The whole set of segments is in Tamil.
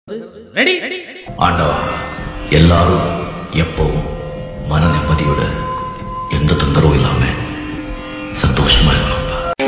ரெடி ஆண்டவா, எல்லாரும் எப்பவும் மன நிம்மதியோட எந்த தொந்தரவும் இல்லாம சந்தோஷமா இருக்கணும்.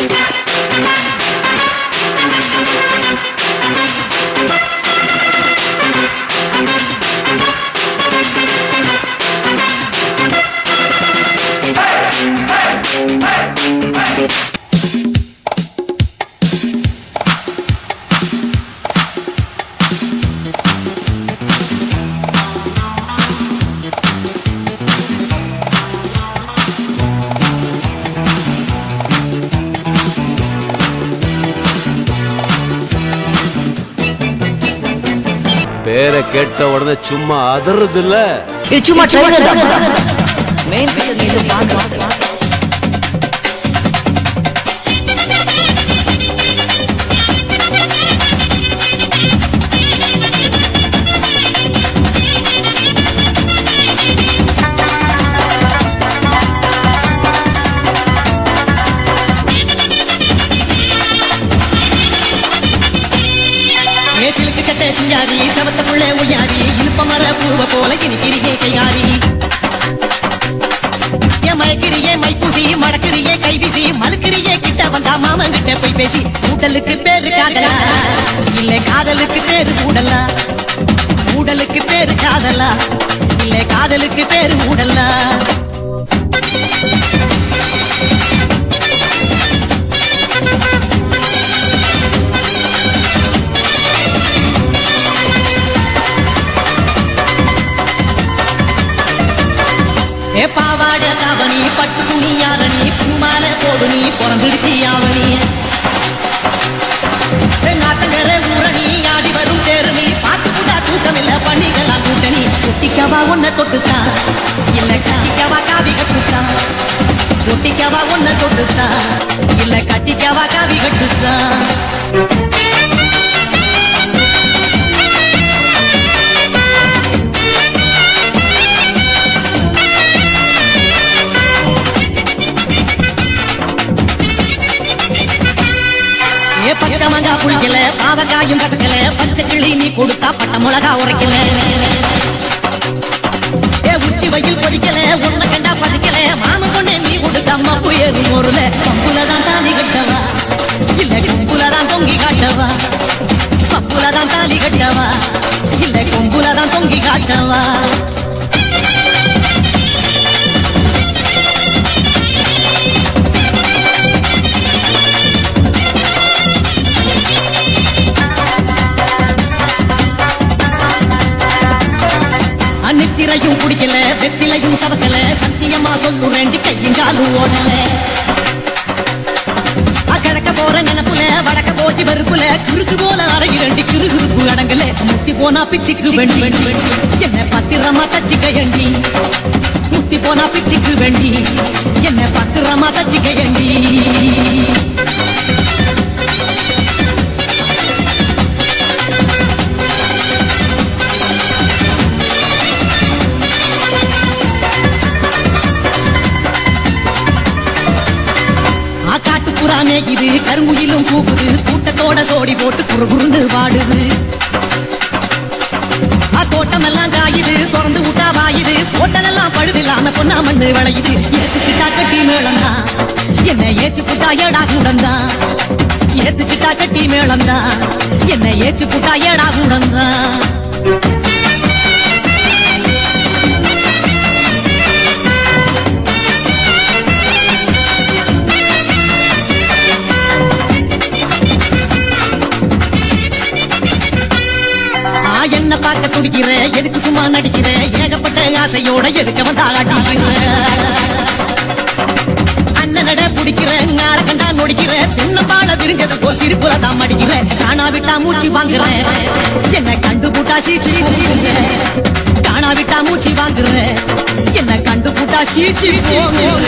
பேரை கேட்ட உடனே சும்மா அதறது இல்ல, சும்மா மெயின் பிக்சர் பாக்க சிங்காரி சவத்த புள்ள உயாரி இழுப்ப மர பூவ போல கிணிக்கிறியே கையாரி ஏ மயக்கிறியே மைப்பூசி மடக்கிறியே கைவிசி மலுக்கிறியே கிட்ட வந்தா மாமன் கிட்ட போய் பேசி கூடலுக்கு பேரு காதலா இல்ல காதலுக்கு பேரு கூடலா கூடலுக்கு பேரு காதலா இல்ல காதலுக்கு பேரு கூடலா ஏ பாவாட தாவணி பட்டு துணி யாரணி பூமால போடு நீ பிறந்துடுச்சி யாவணி நாத்தங்கர ஊரணி ஆடி வரும் தேருணி பார்த்து கூட்டா தூக்கமில்ல பண்ணிக்கலாம் கூட்டணி ஒட்டிக்கவா ஒன்ன தொட்டுத்தா இல்ல கட்டிக்கவா காவி கட்டுத்தா ஒட்டிக்கவா ஒன்ன தொட்டுத்தா இல்ல கட்டிக்கவா காவி கட்டுத்தா பச்சை மங்கா புளிக்கல பாவக்காயும் கசக்கல பச்சை கிளி நீ கொடுத்தா பட்ட மிளகா உரைக்கல ஏ உச்சி வயல் கொதிக்கல உன்ன கண்டா பசிக்கல மாம கொண்டே நீ கொடுத்த அம்மா புயரு மோருல பம்புலதான் தாலி கட்டவா இல்ல கொம்புலதான் தொங்கி காட்டவா பம்புலதான் தாலி கட்டவா இல்ல கொம்புலதான் தொங்கி காட்டவா நித்திரையும் குடிக்கல வெத்திலையும் சவக்கல சத்தியமா சொல்லுறேன் கையும் காலும் ஓடல கிழக்க போற நினப்புல வடக்க போச்சு வெறுப்புல குறுக்கு போல அரைகிறண்டி கிருகுறுப்பு அடங்கல முத்தி போனா பிச்சுக்கு வேண்டி என்ன பத்திரமா தச்சிக்கையண்டி முத்தி போனா பிச்சுக்கு வேண்டி என்ன பத்திரமா தச்சிக்கையண்டி இது கருங்குயிலும் கூகுது கூட்டத்தோட சோடி போட்டு குறுகுறுன்னு வாடுது தோட்டமெல்லாம் காயுது திறந்து விட்டா வாயுது போட்டதெல்லாம் பழுதில்லாம பொன்னா மண்ணு விளையுது ஏத்துக்கிட்டா கட்டி மேளந்தா என்ன ஏச்சு புட்டா ஏடா கூடந்தா ஏத்துக்கிட்டா கட்டி மேளந்தா என்ன ஏச்சு புட்டா ஏடா கூடந்தா என்ன பார்க்க துடிக்கிற எதுக்கு சும்மா நடிக்கிற ஏகப்பட்ட ஆசையோட எதுக்கு வந்தா காட்டிக்கிற அண்ணன் நட பிடிக்கிற ஆள கண்டா நொடிக்கிற தென்னப்பால விரிஞ்சது போல் சிரிப்புல தான் மடிக்கிற காணா விட்டா மூச்சு வாங்குற என்ன கண்டு பூட்டா சீச்சி காணா விட்டா மூச்சு வாங்குற என்ன கண்டு பூட்டா சீச்சி போங்குற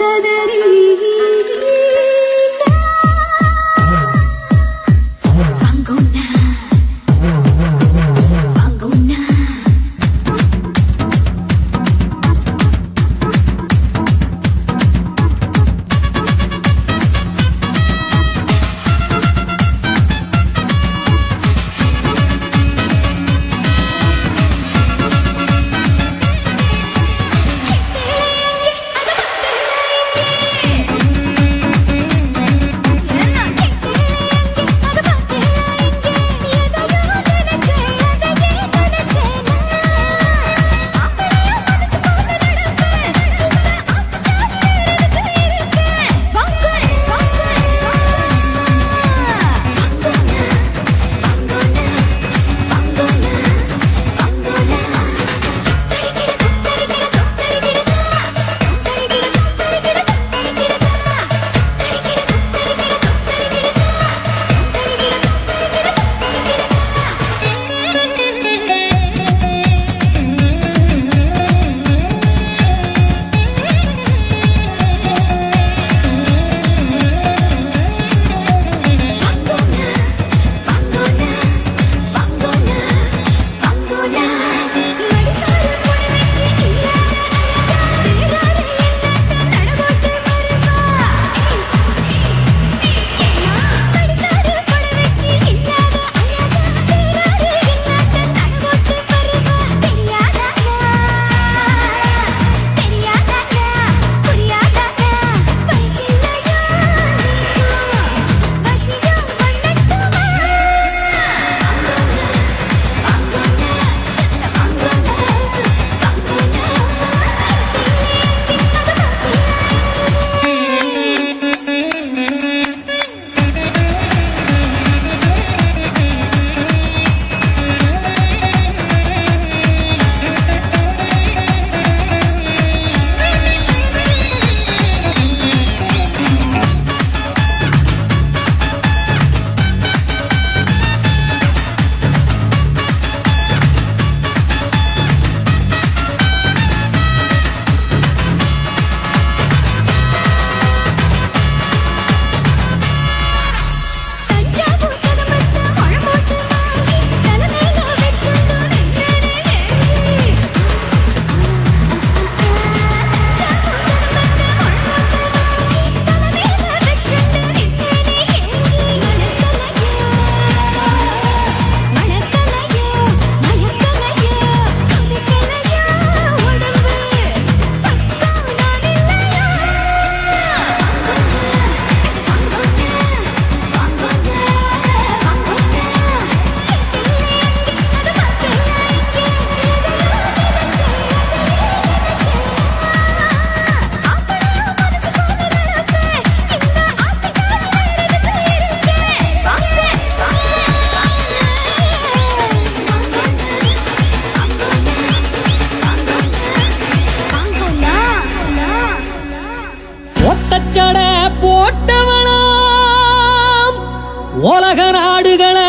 உலக நாடுகளை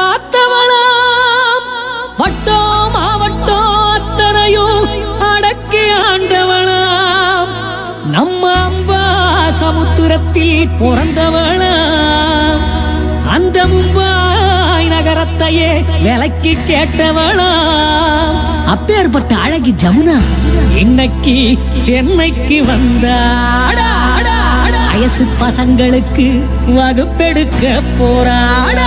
பார்த்தவளாம், வட்டம் மாவட்டம் அத்தனையும் அடக்கி ஆண்டவளாம், நம்ம அம்பா சமுத்திரத்தில் பிறந்தவளாம், அந்த மும்பாய் நகரத்தையே விலைக்கு கேட்டவளாம். அப்பேற்பட்ட அழகி ஜமுனா இன்னைக்கு சென்னைக்கு வந்தாடா, வயசு பசங்களுக்கு வகுப்பெடுக்க போராடா.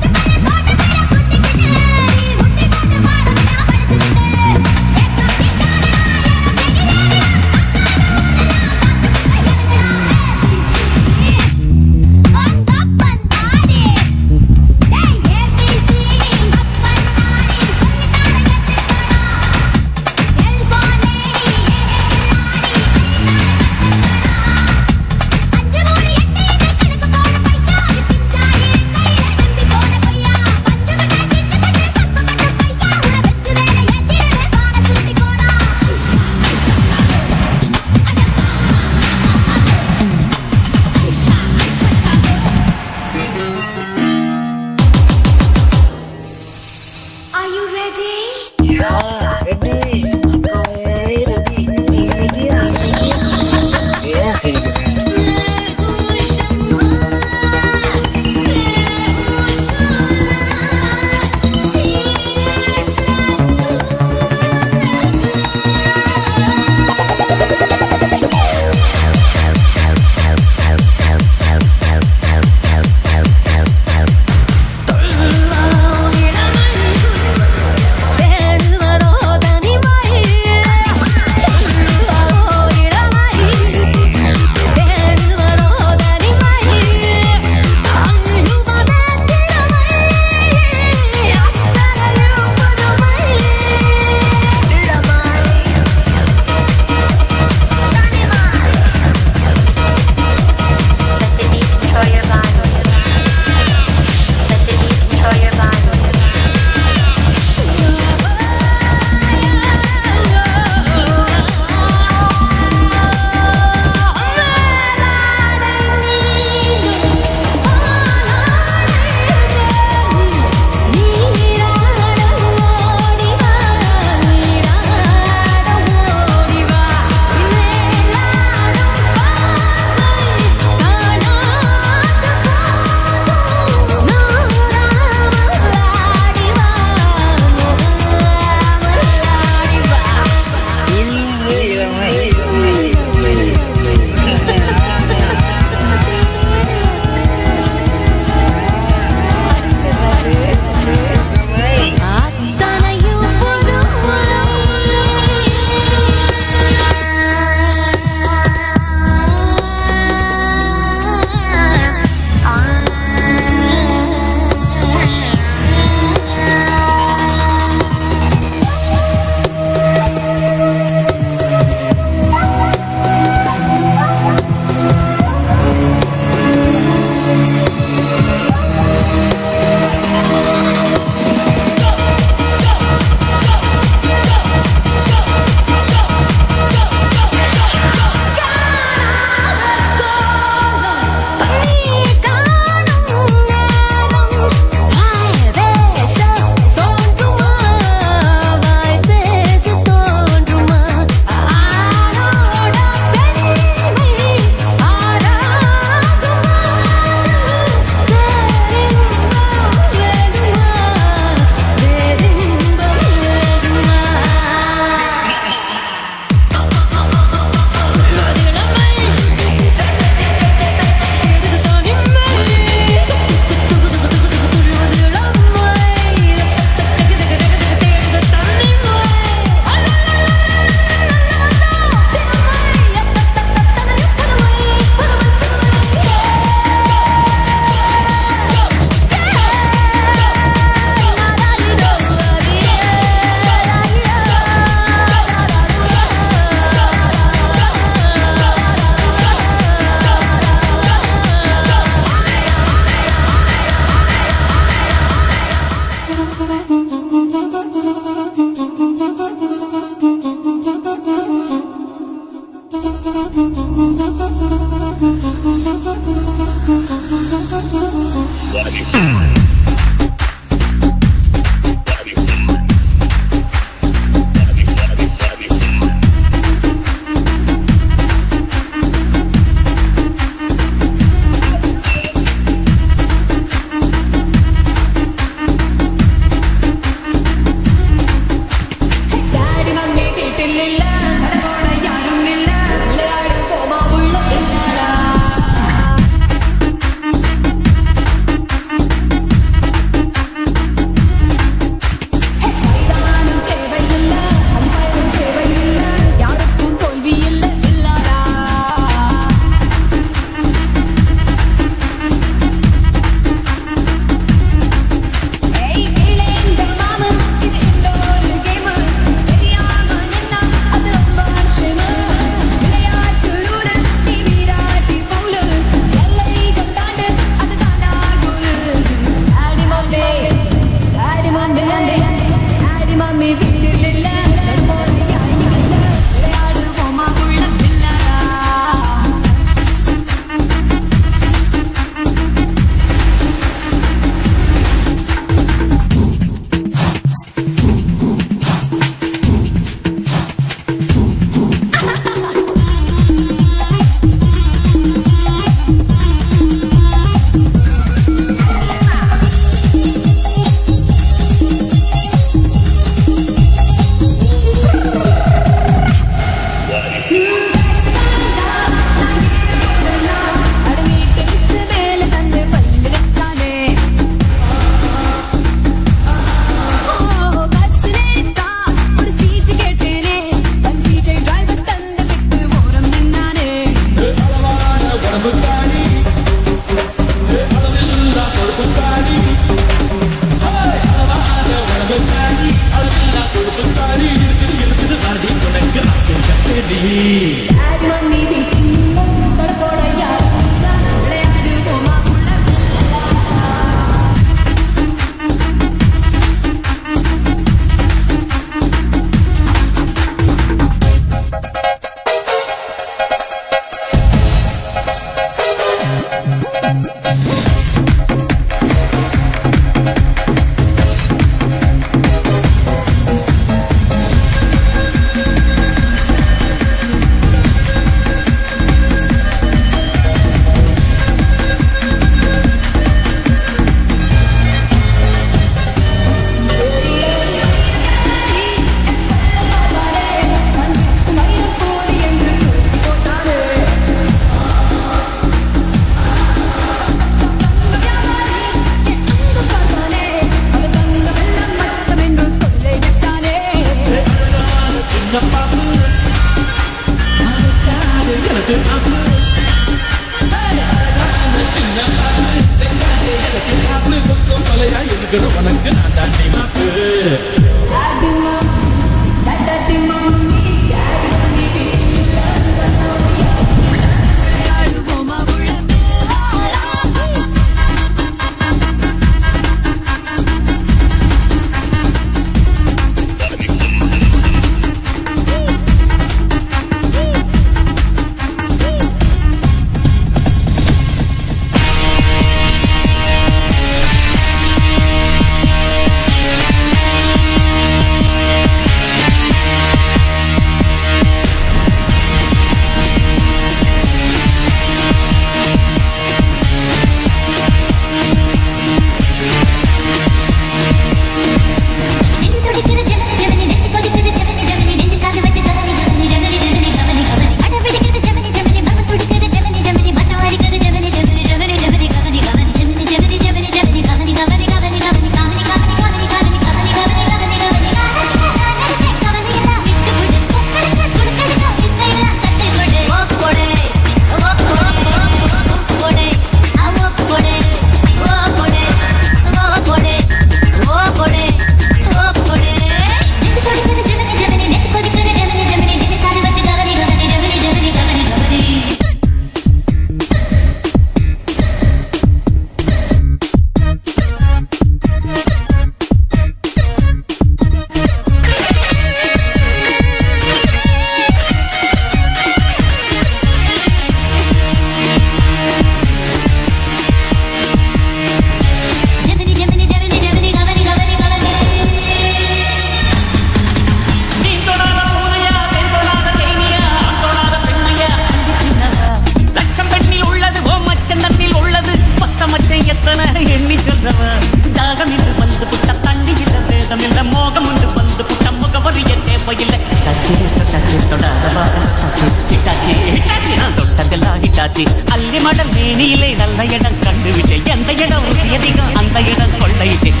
ஹிட்டாச்சி ஹிட்டாச்சி நான் தொட்டதெல்லாம் ஹிட்டாச்சி அள்ளி மடல் மேனியிலே நல்ல இடம் கண்டுவிட்டேன் எந்த இடம் ருசி அதிகம் அந்த இடம் கொள்ளையிட்டேன்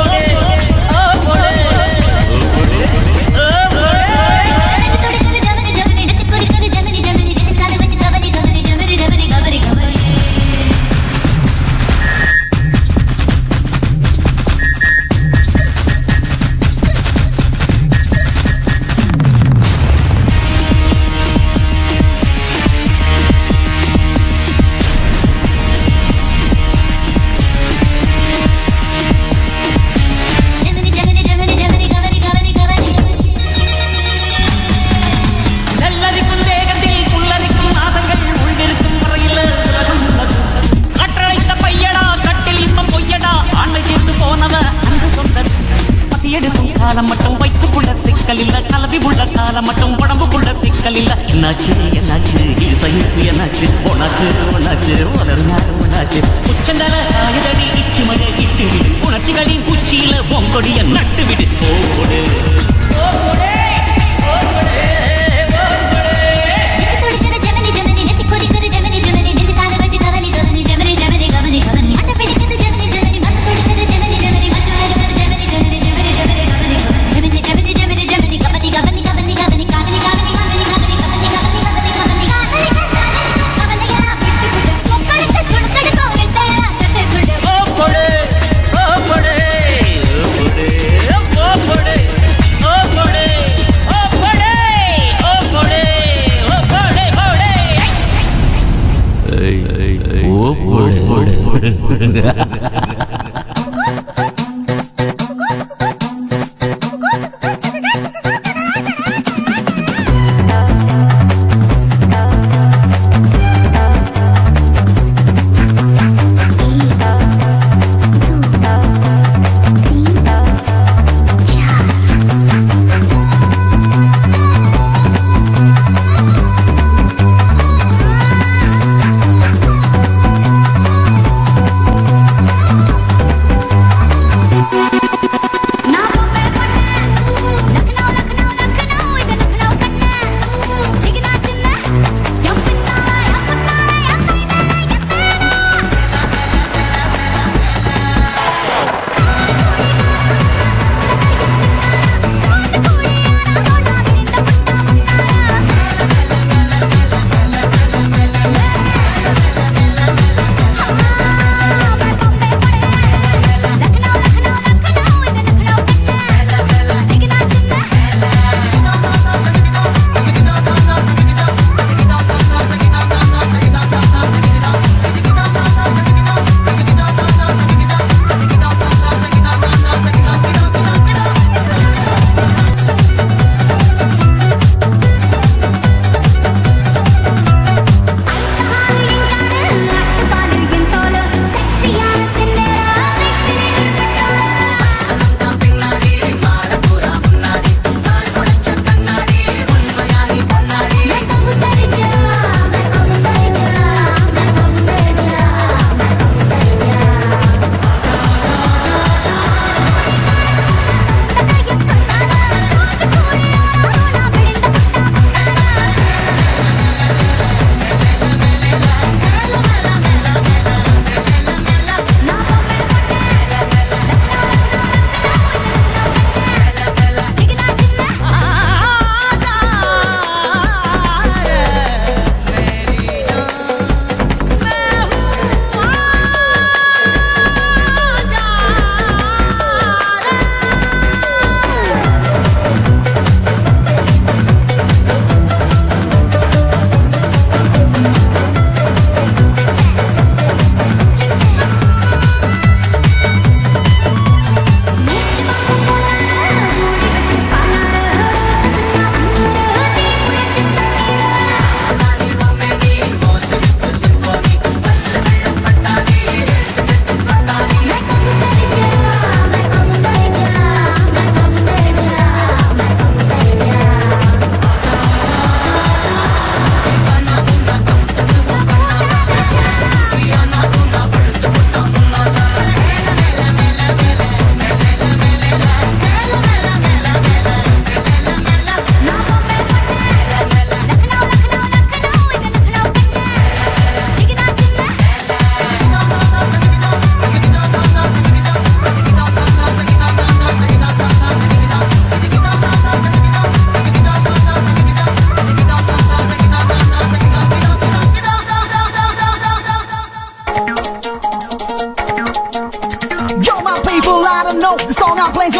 மட்டும் வைத்துக்குள்ள சிக்கல் இல்ல கலவி உள்ள காலம் மட்டும் உடம்புக்குள்ள சிக்கல் இல்ல என்னாச்சு என்னாச்சு இசைக்கு என்னாச்சு உனக்கு உன்னாச்சு ஒரு நாள் உன்னாச்சு உச்சந்தல காயதடி இச்சு மழை இட்டு விடு உணர்ச்சிகளின் உச்சியில பொங்கொடிய நட்டு விடு ஓடு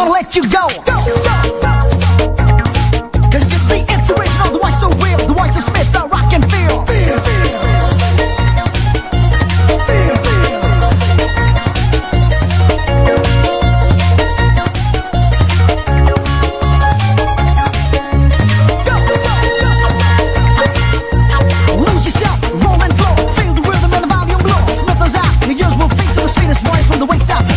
gonna let you go. Cause you see it's original, the voice so real, the voice of Smith, the rock and feel. Lose yourself, roll and flow, feel the rhythm and the volume blow. Smith is out, your ears will face to the sweetest voice from the waist out.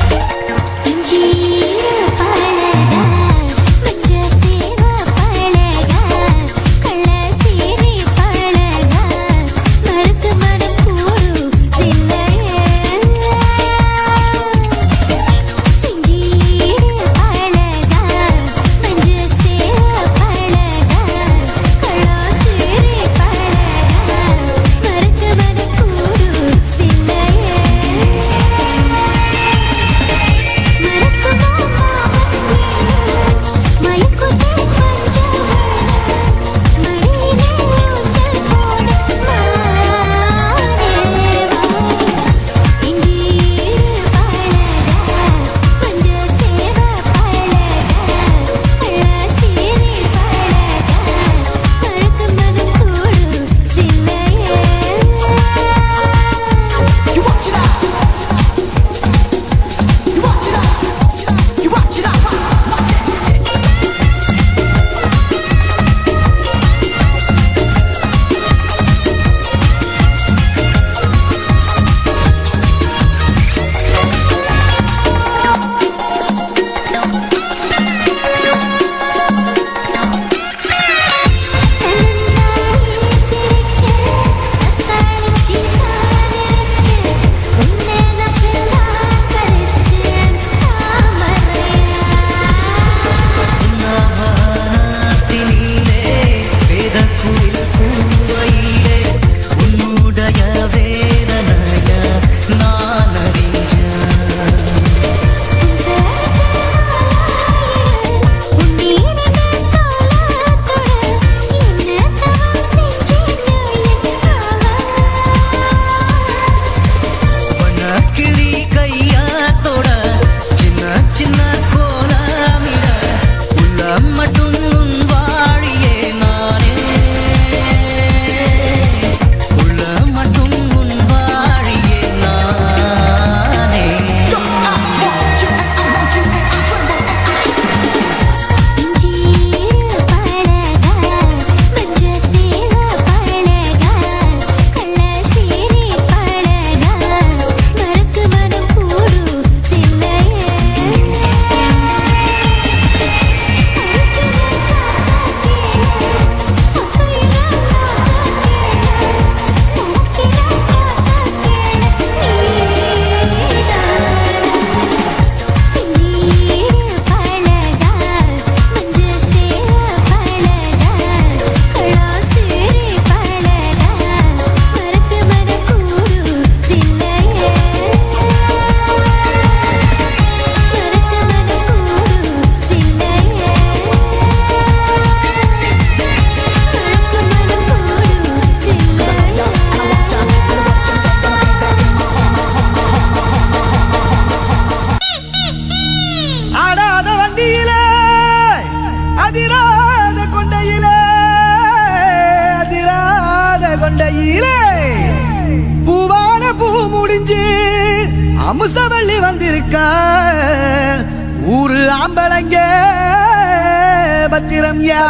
Amusavalli வந்திருக்க ஊரு ஆம்பளங்க பத்திரம் யா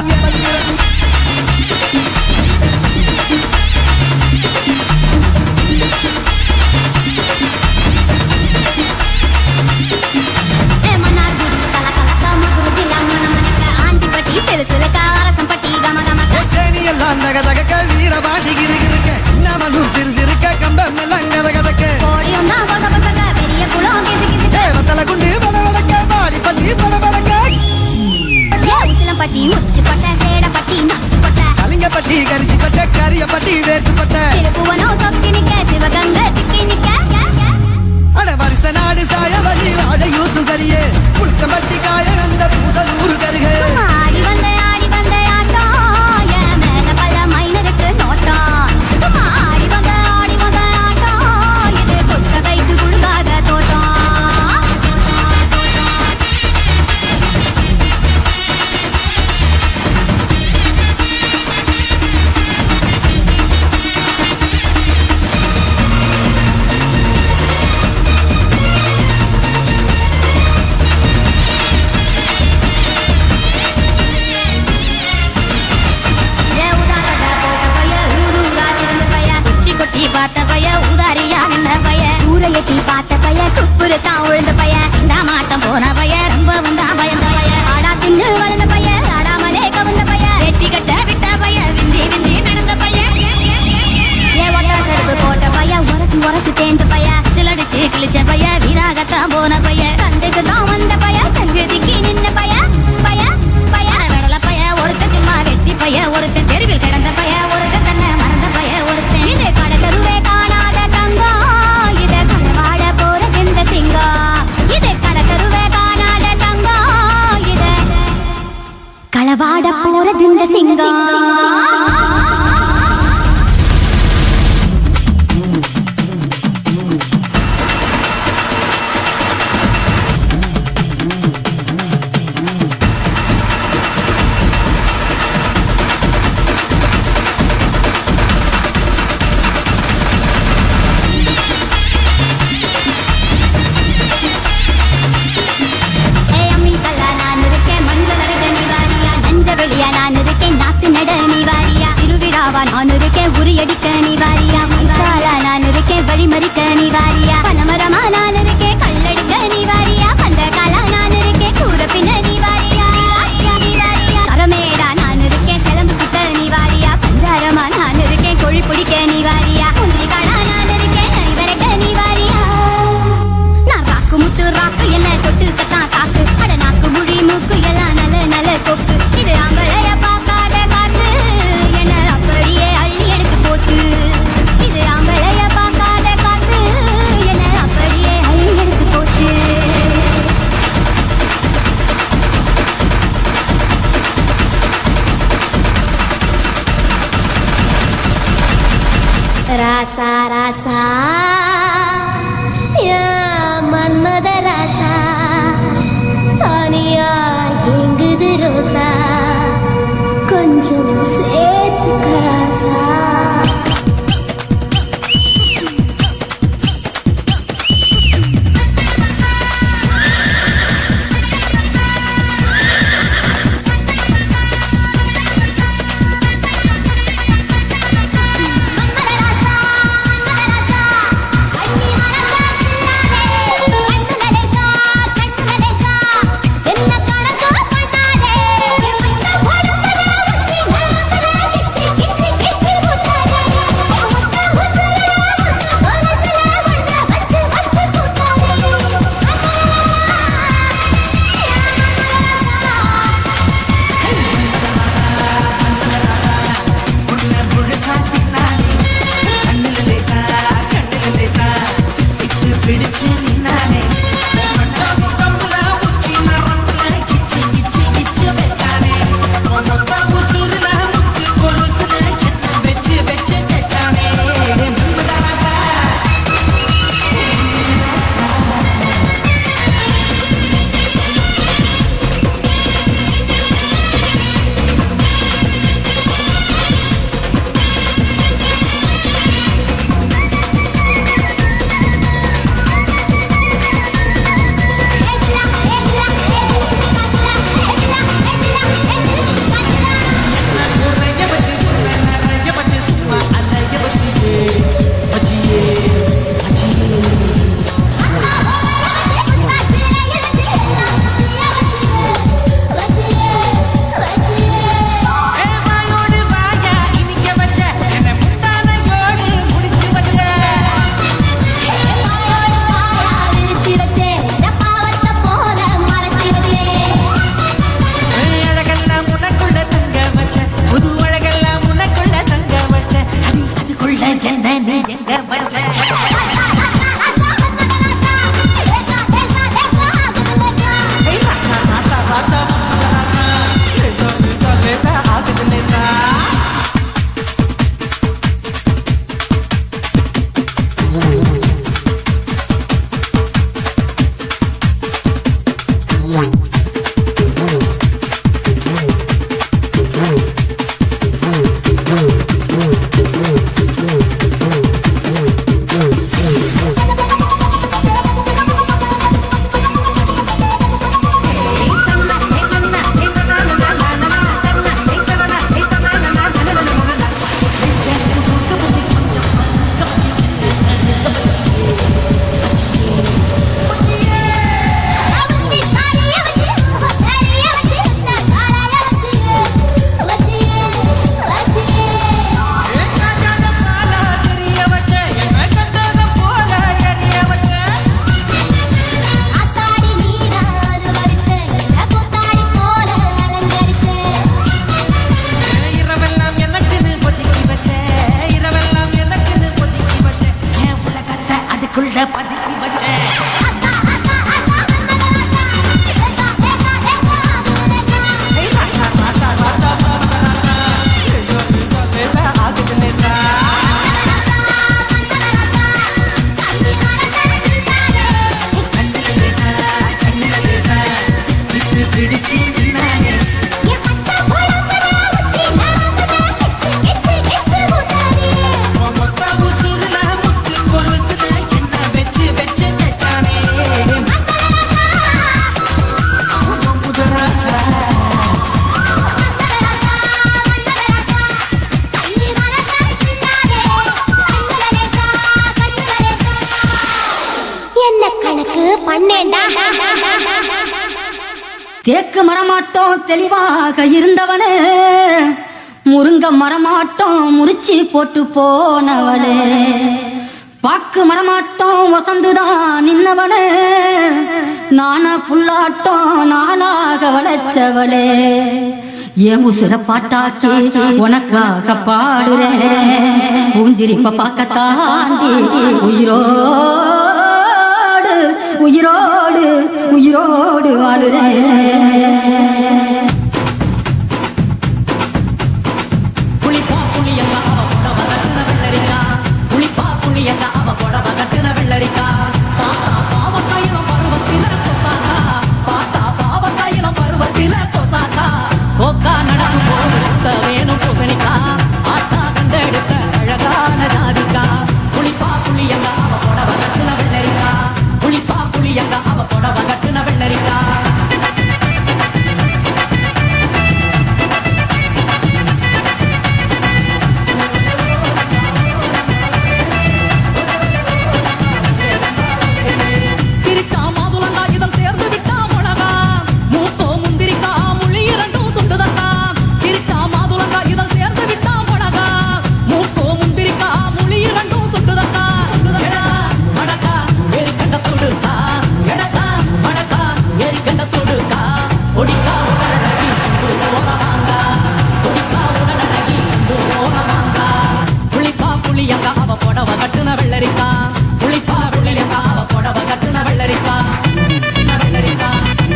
கலிங்கப்பட்டி கரிச்சிப்பட்ட கரியப்பட்டி வேட்டுப்பட்ட அட வருஷ நாடு சாய வழி வாழ யூத்து சரியே புளிச்சம்பட்டி காய வந்த பூசலூர் கருகே நடுவுல தான் உழுந்த பைய இந்த மாட்டம் போன பைய ரொம்ப வந்தா பயந்த பைய ஆடா தின்னு வளர்ந்த பைய ஆடாமலே கவர்ந்த பைய வெட்டி கட்ட விட்ட பைய விந்தி விந்தி நடந்த பைய ஏ ஒத்த செருப்பு போட்ட பைய உரசு உரசு தேஞ்ச பைய சிலடிச்சு கிழிச்ச பைய வீராகத்தான் போன பைய சந்தைக்கு தான் வந்த பைய சங்கதிக்கு நின்ன பைய பைய பைய வெடல பைய ஒருத்தன் சும்மா வெட்டி பைய ஒருத்தன் தெருவில் கிடந்த பைய ஒருத்தன் தன்னை மறந்த பைய ஒருத்தன் இது கடற்கருவே காணாத தங்கம் இது கடவாட போறது இந்த சிங்கம் இது கடற்கருவே காணாத தங்கம் இது களவாட போறது இந்த சிங்கம் நான் இருக்கேன் நாத்து நட நீ வாரியா திருவிழாவா நான் இருக்கேன் உரியடிக்க நீ வாரியா மங்காளா நான் இருக்கேன் வழிமறிக்க நீ வாரியா பனமரமா நான் இருக்கேன் கல்லடிக்க நீ வாரியா பந்தகாலா நான் இருக்கேன் கூற பின்ன நீ வாரியா கரமேடா நான் இருக்கேன் சிலம்பு சுத்த நீ வாரியா பஞ்சாரமா நான் இருக்கேன் கொழி பிடிக்க நீ வாரியா முந்திரி காடா நான் இருக்கேன் நரிவரக்க நீ வாரியா நான் ராக்கு முத்து ராக்கு என்ன தொட்டு கத்தான் சாக்கு அட நாக்கு முடி மூக்கு எல்லாம் நல்ல நல்ல சொப்பு இது ஆம்பளைய பார்க்காத காத்து என்ன அப்படியே அள்ளி எடுத்து போட்டு இது ஆம்பளைய பார்க்காத காத்து என்ன அப்படியே அள்ளி எடுத்து போட்டு ராசா ராசா மன்மத ராசா தானியா எங்குது ரோசா கொஞ்சம் சேர்த்துக்க ராசா என்ன கணக்கு பண்ணாதே தேக்கு மரமாட்டோம் தெளிவாக இருந்தவனே, முருங்க மரமாட்டோம் முறிச்சி போட்டு போனவளே, பாக்கு மரமாட்டோம் வசந்துதான் நின்னவனே, நானா புல்லாட்டம் நாளாக வளைச்சவளே, ஏன் உசுர பாட்டாக்கி உனக்காக பாடுறேன், பூஞ்சிரிப்ப பார்க்கத்தாண்டி உயிரோடு உயிரோடு உயிரோடு வாழுறேன். புளிப்பா புளியங்க அவ புடவ கட்டுன வெள்ளரிக்கா, புளிப்பா புளியங்க அவ புடவ கட்டுன வெள்ளரிக்கா, பாத்தா பாவக்காயிலும் பருவத்தில கொசாக்கா, பாத்தா பாவக்காயிலும் பருவத்தில கொசாக்கா, சோக்கா நடக்கும் போது சுத்த வேணும் பூசணிக்கா, ஆத்தா கண்டெடுத்த அழகான ஜாதிக்கா, புளிப்பா புளியங்க அவ புடவ கட்டுன வெள்ளரிக்கா, புளிப்பா புளியங்க அவ புடவ கட்டுன வெள்ளரிக்கா. சிரிச்சா மாதுளங்கா இதழ் சேர்ந்து விட்டா முழகா, மூக்கோ முந்திரிக்கா முள்ளி இரண்டும் சுண்டுதக்கா, சிரிச்சா மாதுளங்கா இதழ் சேர்ந்து விட்டா முழகா, மூக்கோ முந்திரிக்கா முள்ளி இரண்டும் சுண்டுதக்கா, மடக்கா ஏறி கண்ட தொடுக்கா, எடக்கா மடக்கா ஏறி கண்ட தொடுக்கா, ஒடிக்கா உடலழகி போனவாங்க, ஒடிக்கா உடலழகி போனவாங்க, புளிப்பா புளியங்கா அவ புடவ கட்டுன வெள்ளரிக்கா, புளிப்பா புளியங்கா அவ புடவ கட்டுன வெள்ளரிக்கா, வெள்ளரிக்கா.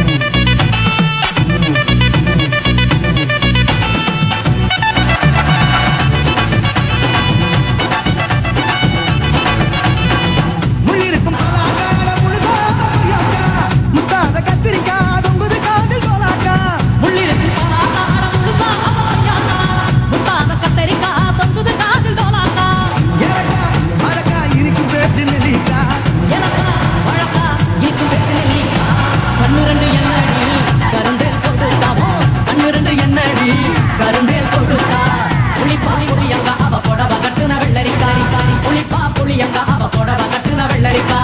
முள்ளிருக்கும் பலாக்கார முழுகாத கொய்யாக்கா, முத்தாத கத்திரிக்காய் தொங்குது காதில் கோலாக்கா, முள்ளிருக்கும் பலாக்கார முழுசா அவ கொய்யாக்கா, முத்தாத கத்தரிக்கா தொங்குது காதில் டோலாக்கா, ஏலக்கா மரக்கா இருக்கும் பேச்சு நெல்லிக்கா, எனக்கா வழக்கா இருக்கும் வெற்றி நெல்லிக்கா, கண்ணுரண்டு என்னடி கருந்தேல் கொடுத்தாவோ, கண்ணுரண்டு என்னடி கருந்தேல் கொடுத்தா, புளிப்பா புளியங்கா அவ புடவ கட்டுன வெள்ளரிக்கா, புளிப்பா புளியங்கா அவ புடவ கட்டுன வெள்ளரிக்கா.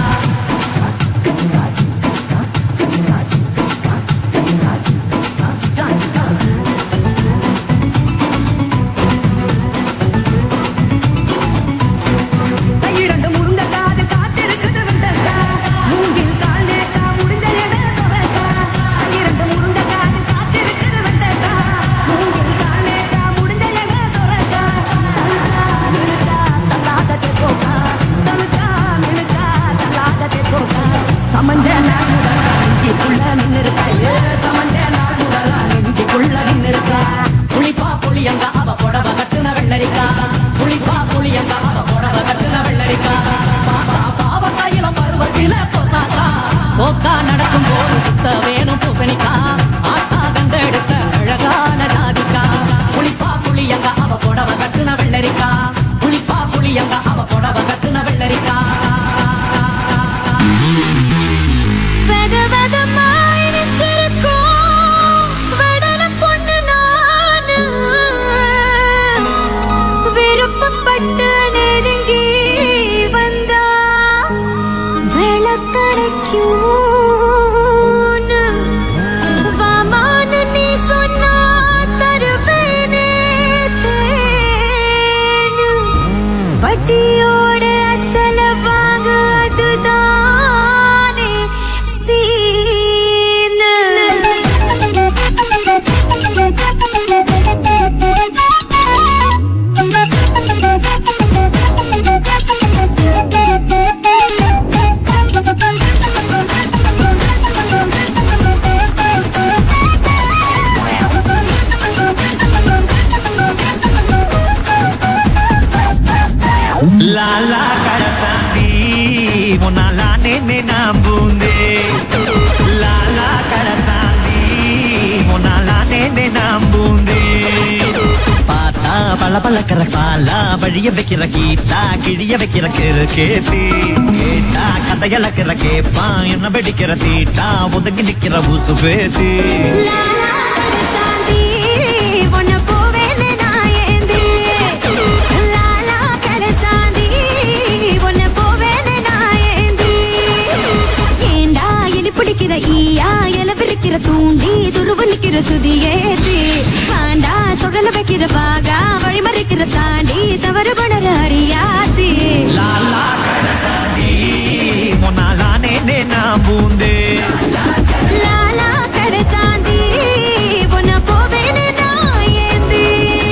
கையிரண்டு முருங்கக்காது காய்ச்சிருக்குது வெண்டக்கா, மூங்கில் கால் நேக்கா முடிஞ்ச எட சொரக்கா, கையிரண்டு முருங்கக்காது காய்ச்சிருக்குது வெண்டக்கா, மூங்கில் கால் நேக்கா முடிஞ்ச எட சொரக்கா, தனுக்கா மினுக்கா தள்ளாதே போக்கா, தனுக்கா மினுக்கா தள்ளாதே போக்கா, சமஞ்ச நாடுடா நெஞ்சிக்குள்ள நின்னுருக்கா, சமஞ்ச நாடுடா நெஞ்சிக்குள்ள நின்னுருக்கா, புளிப்பா புளியங்கா அவ புடவ கட்டுன வெள்ளரிக்கா, புளிப்பா புளியங்கா அவ புடவ கட்டுன வெள்ளரிக்கா, பாத்தா பாவக்காயிலும் பருவத்தில கொசாக்கா, சோக்கா நடக்கும் போது சுத்த வேணும் பூசணிக்கா, ஆத்தா கண்டெடுத்த அழகான ஜாதிக்கா, புளிப்பா புளியங்கா அவ புடவ கட்டுன வெள்ளரிக்கா, புளிப்பா புளியங்கா அவ புடவ கட்டுன வெள்ளரிக்கா. வெதவெதமாய் நிச்சிருக்கும் வடல பொண்ணு நானு, விருப்பப்பட்டு நெருங்கி வந்தா விளக்கடைக்கும்னு, வாமான்னு நீ சொன்னா தருவேனே தேனு, வட்டியோட அசல வாங்க அதுதானே சீனு. லாலா கரசாந்தி முன்னாலா நேனே நம்புந்தே, லாலா கரசாந்தி முன்னாலா நேனே நம்புந்தே, பார்த்தா பல பழக்கிற பாலா வழிய வைக்கிற கீதா கிழிய வைக்கிற கேத்தி, கேட்டா கதை இழக்கிற கேப்பா என்ன வெடிக்கிற தீட்டா ஒதுங்கி நிக்கிற ஊசு பேத்தி, உன்னை போவேன்னு நான் ஏந்தி, லாலா கரசாந்தி உன்னை போவேன்னு நான் ஏந்தி, ஏண்டா எலி பிடிக்கிற ஈயா எல விரிக்கிற தூண்டி வைக்கிற சுதி ஏத்தி பாண்டா சுடல வைக்கிற பாகா வழி மறைக்கிற தாண்டி தவறு பணர அடியாத்தி லாலா கடசாதி முன்னாலானே நான் பூந்தே லாலா கடசாந்தி உன்ன போவேனே நான் ஏந்தி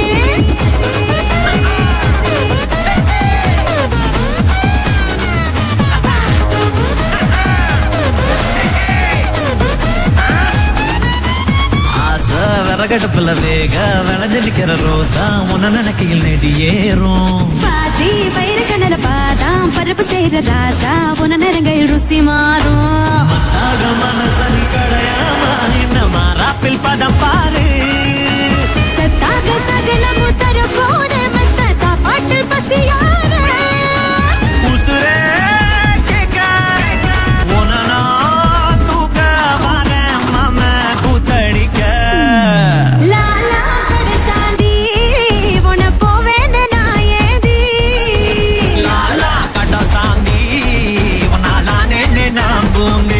விறகடுப்புல வேக விளைஞ்சு நிக்கிற ரோசா உன்ன நினைக்கையில் நெடியேறும் பாசி பயிறு கண்ணல பாதாம் பருப்பு செய்யற ராசா உன்ன நேரங்கள் ருசி மாறும் மனசனி கடையாம என்ன மாறாப்பில் பதம் பாரு சத்தாக சகல முத்தர போன மத்த சாப்பாட்டு பசியார உசுரே கேக்க உனனா தூக்க வர மம கூத்தடிக்க லாலா கடசாந்தி உன்ன போவேன்னு நான் ஏதி லாலா கடசாந்தி உன்னாலானே நான் பூந்தே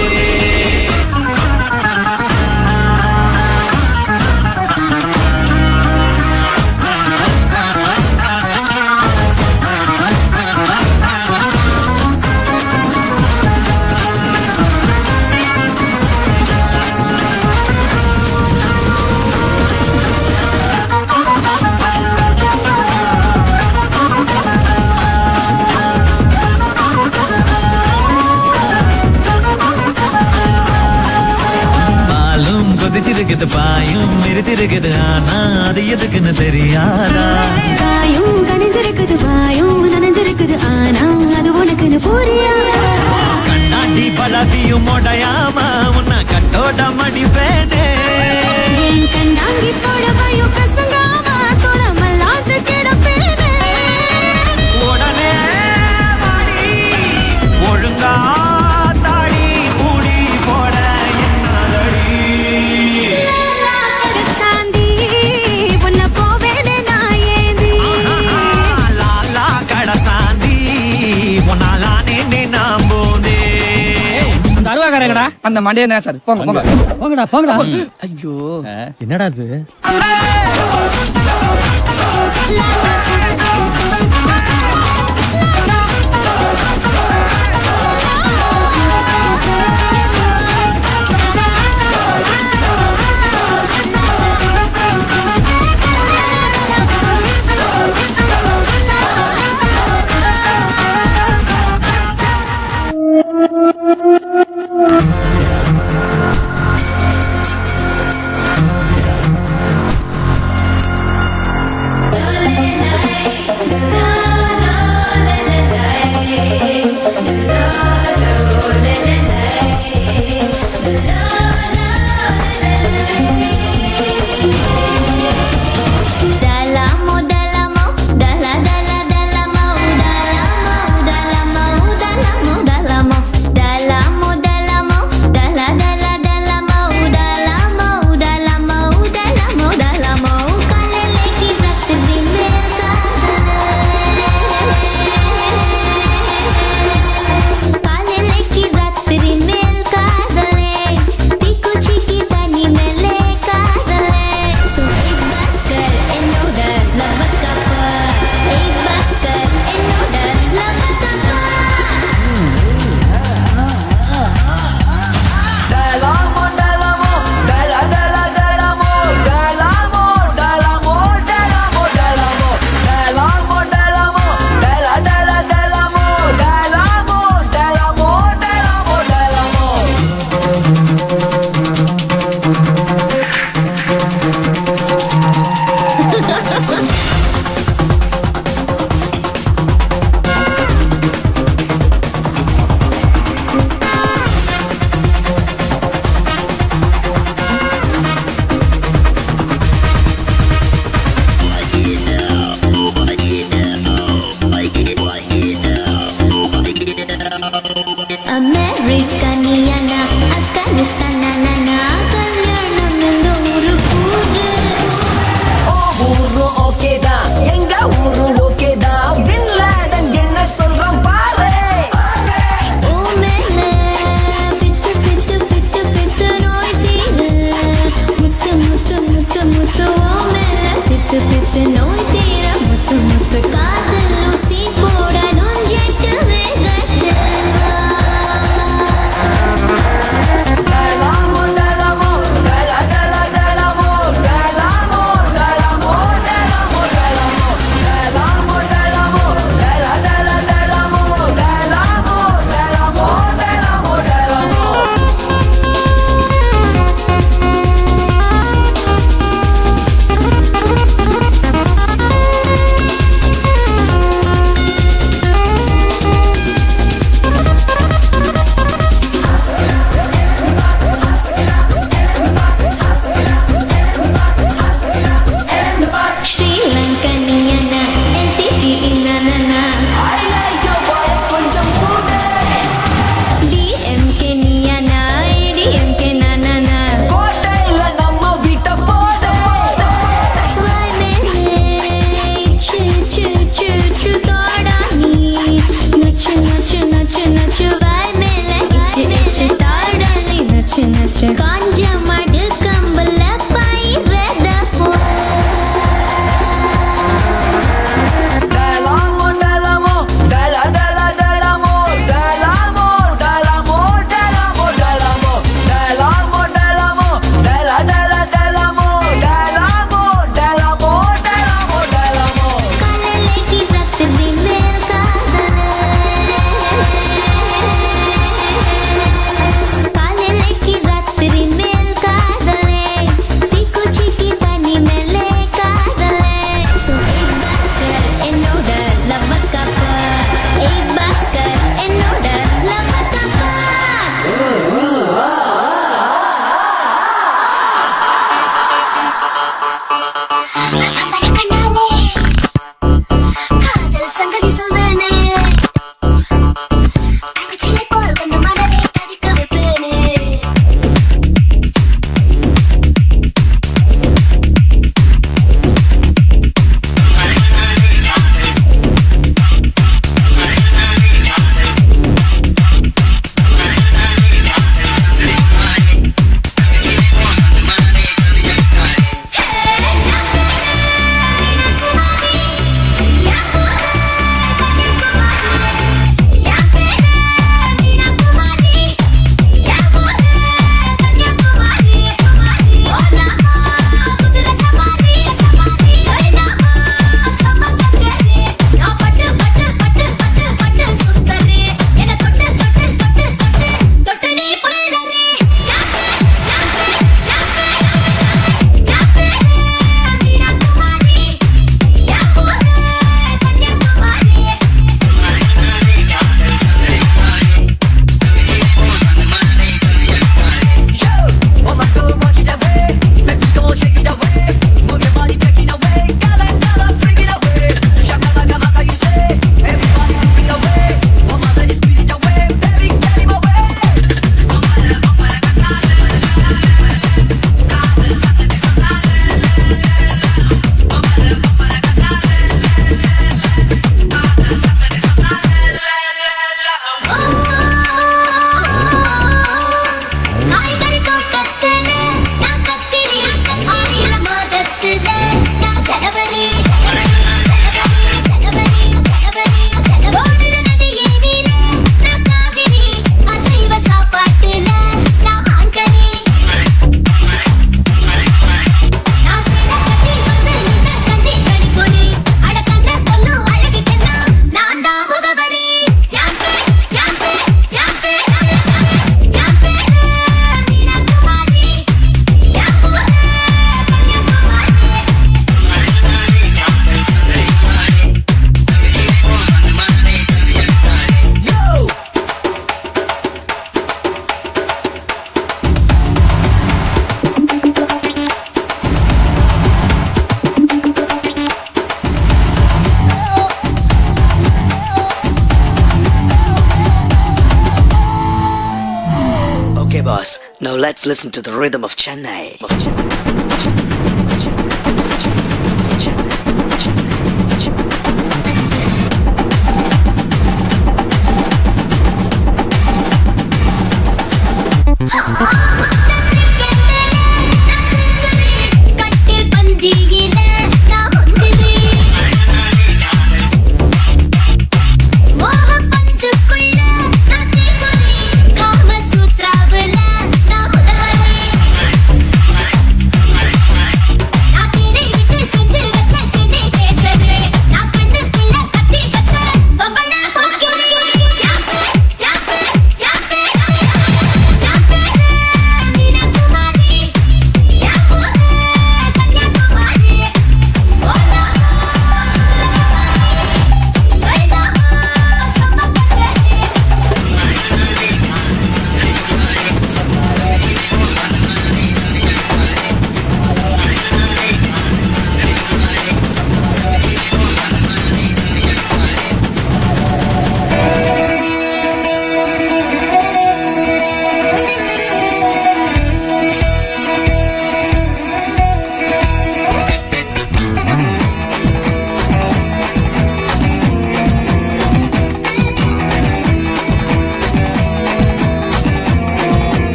கொதிச்சிருக்குது பாயும் மிரிச்சிருக்குது ஆனா அது எதுக்குன்னு தெரியாதா காயும் கணிஞ்சிருக்குது வாயும் நனைஞ்சிருக்குது ஆனா அது உனக்குன்னு புரியாதா கண்ணாடி பலவியும் உடையாம உன்னை கட்டோட மடிப்பேனே என் கண்ணாங்கி போடவையும் கசங்காம தொழமல்லாது கிடப்பேனே உடனே வாடி ஒழுங்கா தாடி மூடி போட என்னதடி கடசாந்தி உன்ன போவேனே நான் ஏந்தி லாலா கடசாந்தி உன்னாலானே நான் போதே அந்த அருவாக்காரங்கடா அந்த மண்டையா சார் போங்க போங்க போங்கடா போங்கடா ஐயோ என்னடா இது la boss. Now let's listen to the rhythm of Chennai. Kama sutra bela na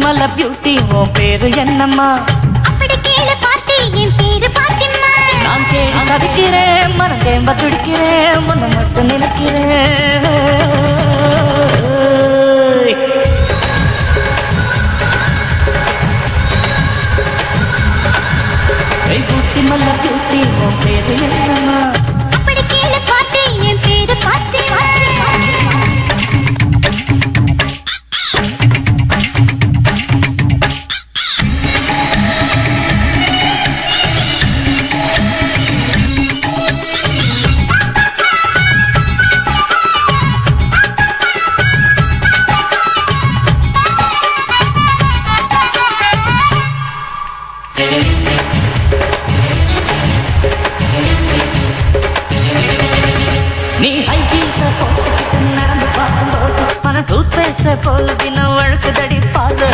மல்ல பியூட்டி உன் பேரு என்னம்மா அப்படி கேளு பாட்டி என் பேரு பாத்திம்மா நான் கேட்டு தவிக்கிறேன் மனம் தேம்ப துடிக்கிறேன் உன்னை மட்டும் நினைக்கிறேன் பூட்டி மல்ல பியூட்டி உன் பேரு என்னம்மா அப்படி கேளு பாட்டி என் பேரு பாத்திம்மா நீ ஹை ஹீல்ஸ் போட்டு நடந்து பார்க்கும்போது மன டூத் பேஸ்ட் போல தினம் வழுக்குதடி பாரு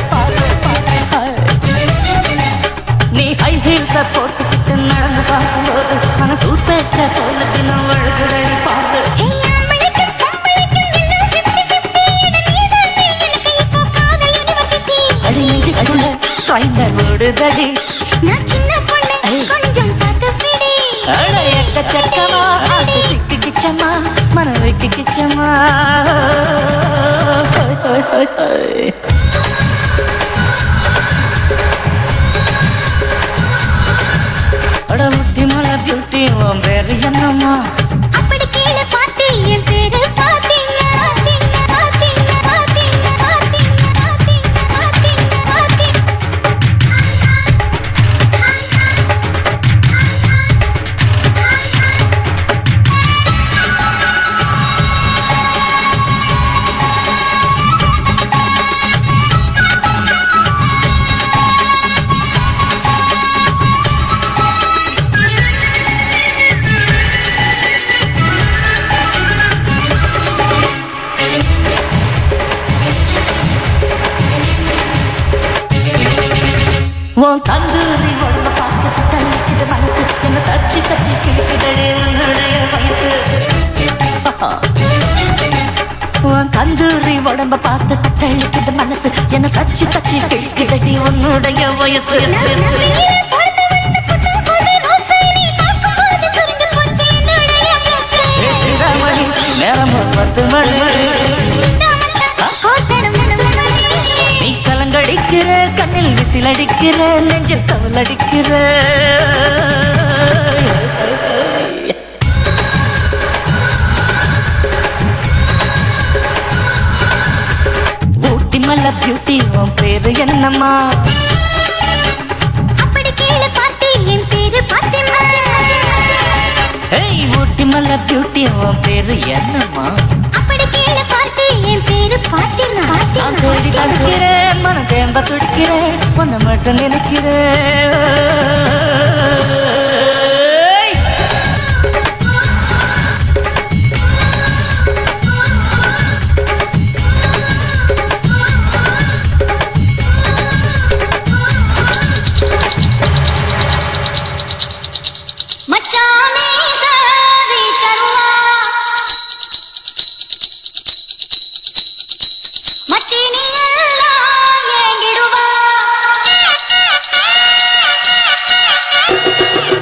நீ ஹை ஹீல்ஸ் போட்டுக்கிட்டு நடந்து பார்க்கும்போது மன டூத் பேஸ்ட் போல தினம் வழுக்குதடி பாரு அடி நெஞ்சுக்குள்ள ட்ரைனர் ஓடுதடி நான் சின்ன பொண்ணு கொஞ்சம் பார்த்து பிடி அட எக்கச்சக்கமா ஆசை சிக்கிக்கிச்சம்மா மனம் வைக்கிக்கிச்சம்மா அட முத்தி மலை பியூட்டி உன் பேரு என்னம்மா அப்படி கேளு பாட்டி என் பேரு பாத்திம்மா பாத்திம்மா பாத்திம்மா பாத்திம்மா பாத்திம்மா பாத்திம்மா பாத்திம்மா உன் தந்தூரி உடம்ப பார்த்து தள்ளிக்குது மனசு என்ன தச்சு தச்சு கிழக்குதடி உன்னுடைய வயசு உன் தந்தூரி உடம்ப பார்த்து தள்ளிக்குது மனசு என்ன தச்சு தச்சு கிழக்குதடி உன்னுடைய வயசு நேரம் 10 மணி நீ கலங்கடிக்கிற கண்ணில் விசில் அடிக்கிற நெஞ்சில் கவல் அடிக்கிற ஊட்டி மல்ல பியூட்டி உன் பேரு என்னம்மா அப்படி கேளு பாட்டி என் பேரு பாத்திம்மா ஏய் ஊட்டி மல்ல பியூட்டி உன் பேரு என்னம்மா அப்படி கேளு பாட்டி என் பேரு பாத்திம்மா நான் தேடி தடுக்கிறேன் மனம் தேம்ப துடிக்கிறேன் உன்னை மட்டும் நினைக்கிறேன் மச்சாமே சவி சருவா மச்சினி எல்லாம் ஏங்கிடுவா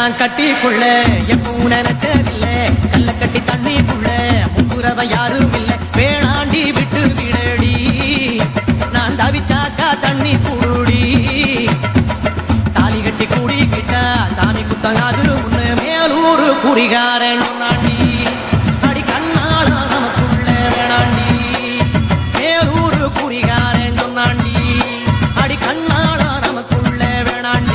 நான் கட்டிக்குள்ள எப்பவும் நினைச்சதில்ல கல்ல கட்டி தண்ணிக்குள்ள முங்குறவ யாரும் இல்ல வேணாண்டி விட்டு விடடி நான் தவிச்சாக்கா தண்ணி குடி தாலி கட்டி கூடிக்கிட்டா சாமி குத்தங்காது முன்ன மேலூரு குறிகாரன் சொன்னாண்டி அடி கண்ணால நமக்குள்ள வேணாண்டி மேலூரு குறிகாரன் சொன்னாண்டி அடி கண்ணால நமக்குள்ள வேணாண்டி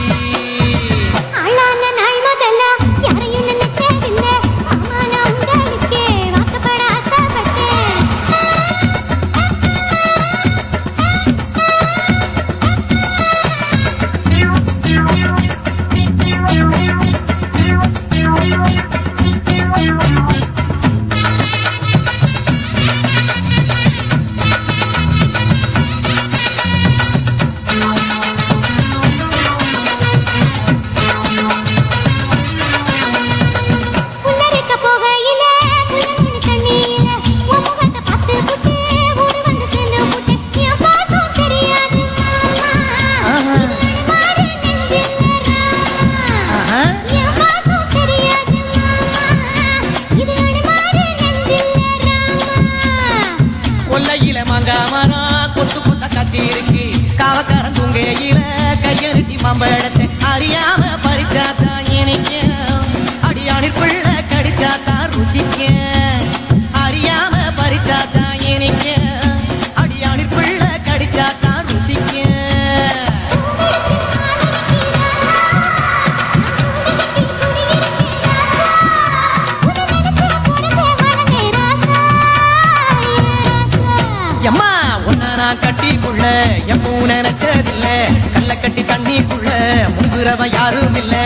கொல்லையில மாங்காமரா கொத்து கொத்த காட்சி இருக்கு காவக்காரன் தூங்கையில கையெழுட்டி மாம்பழத்தை அறியாம பறிச்சாத்தா இனிக்க அடியானிற் பிள்ள கடிச்சாத்தா ருசிக்க அறியாம பறிச்சாத்தா இனிக்க அடியானிற் பிள்ள கடிச்சாத்தா ருசிக்க எம்மா உன்ன நான் கட்டிக்குள்ள எப்பவும் நினைச்சதில்ல கல்ல கட்டி தண்ணிக்குள்ள முங்குறவ யாரும் இல்ல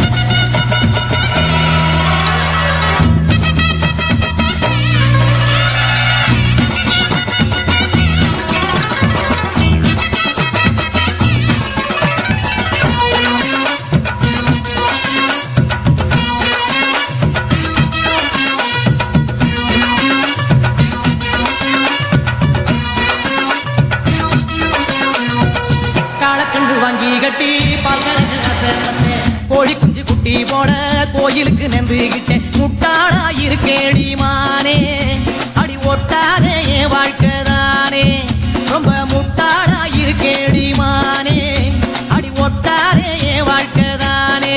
வாங்கி கட்டி பால் கறந்து ஆசைப்பட்டேன் கோழி குஞ்சு குட்டி போட கோயிலுக்கு நம்பிக்கிட்டேன் முட்டாளா இருக்கேடி மானே அடி ஒட்டாதே என் வாழ்க்கை தானே ரொம்ப முட்டாளா இருக்கேடி மானே அடி ஒட்டாதே என் வாழ்க்கை தானே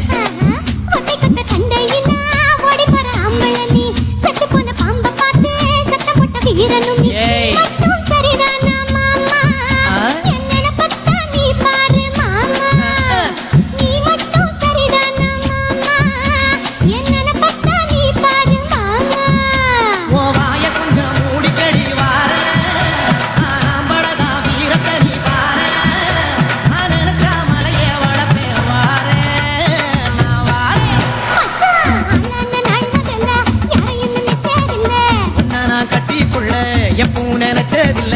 எப்பவும் நினைச்சதில்ல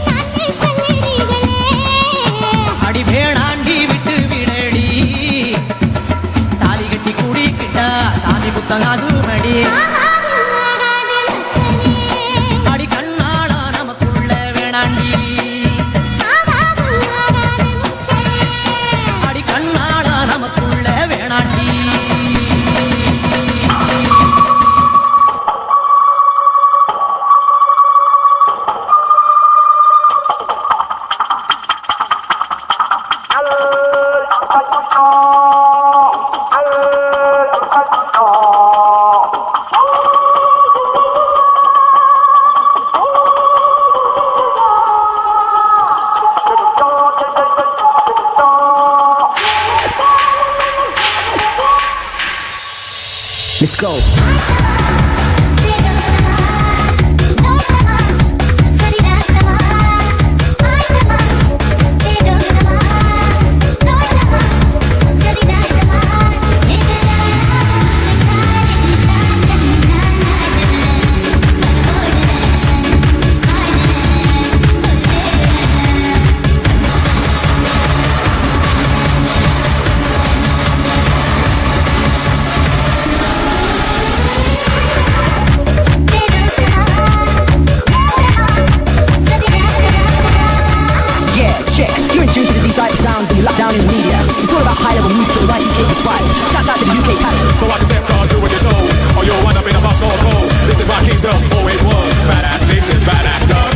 அடி வேணாண்டி விட்டு விடடி தாலி கட்டி கூடிக்கிட்டா சாமி புத்தங்காது மடி அடி கண்ணாளா நமக்குள்ள வேணாண்டி அடி கண்ணாளா நமக்குள்ள வேணாண்டி Let's go. great ones. Badass bitches, badass dub.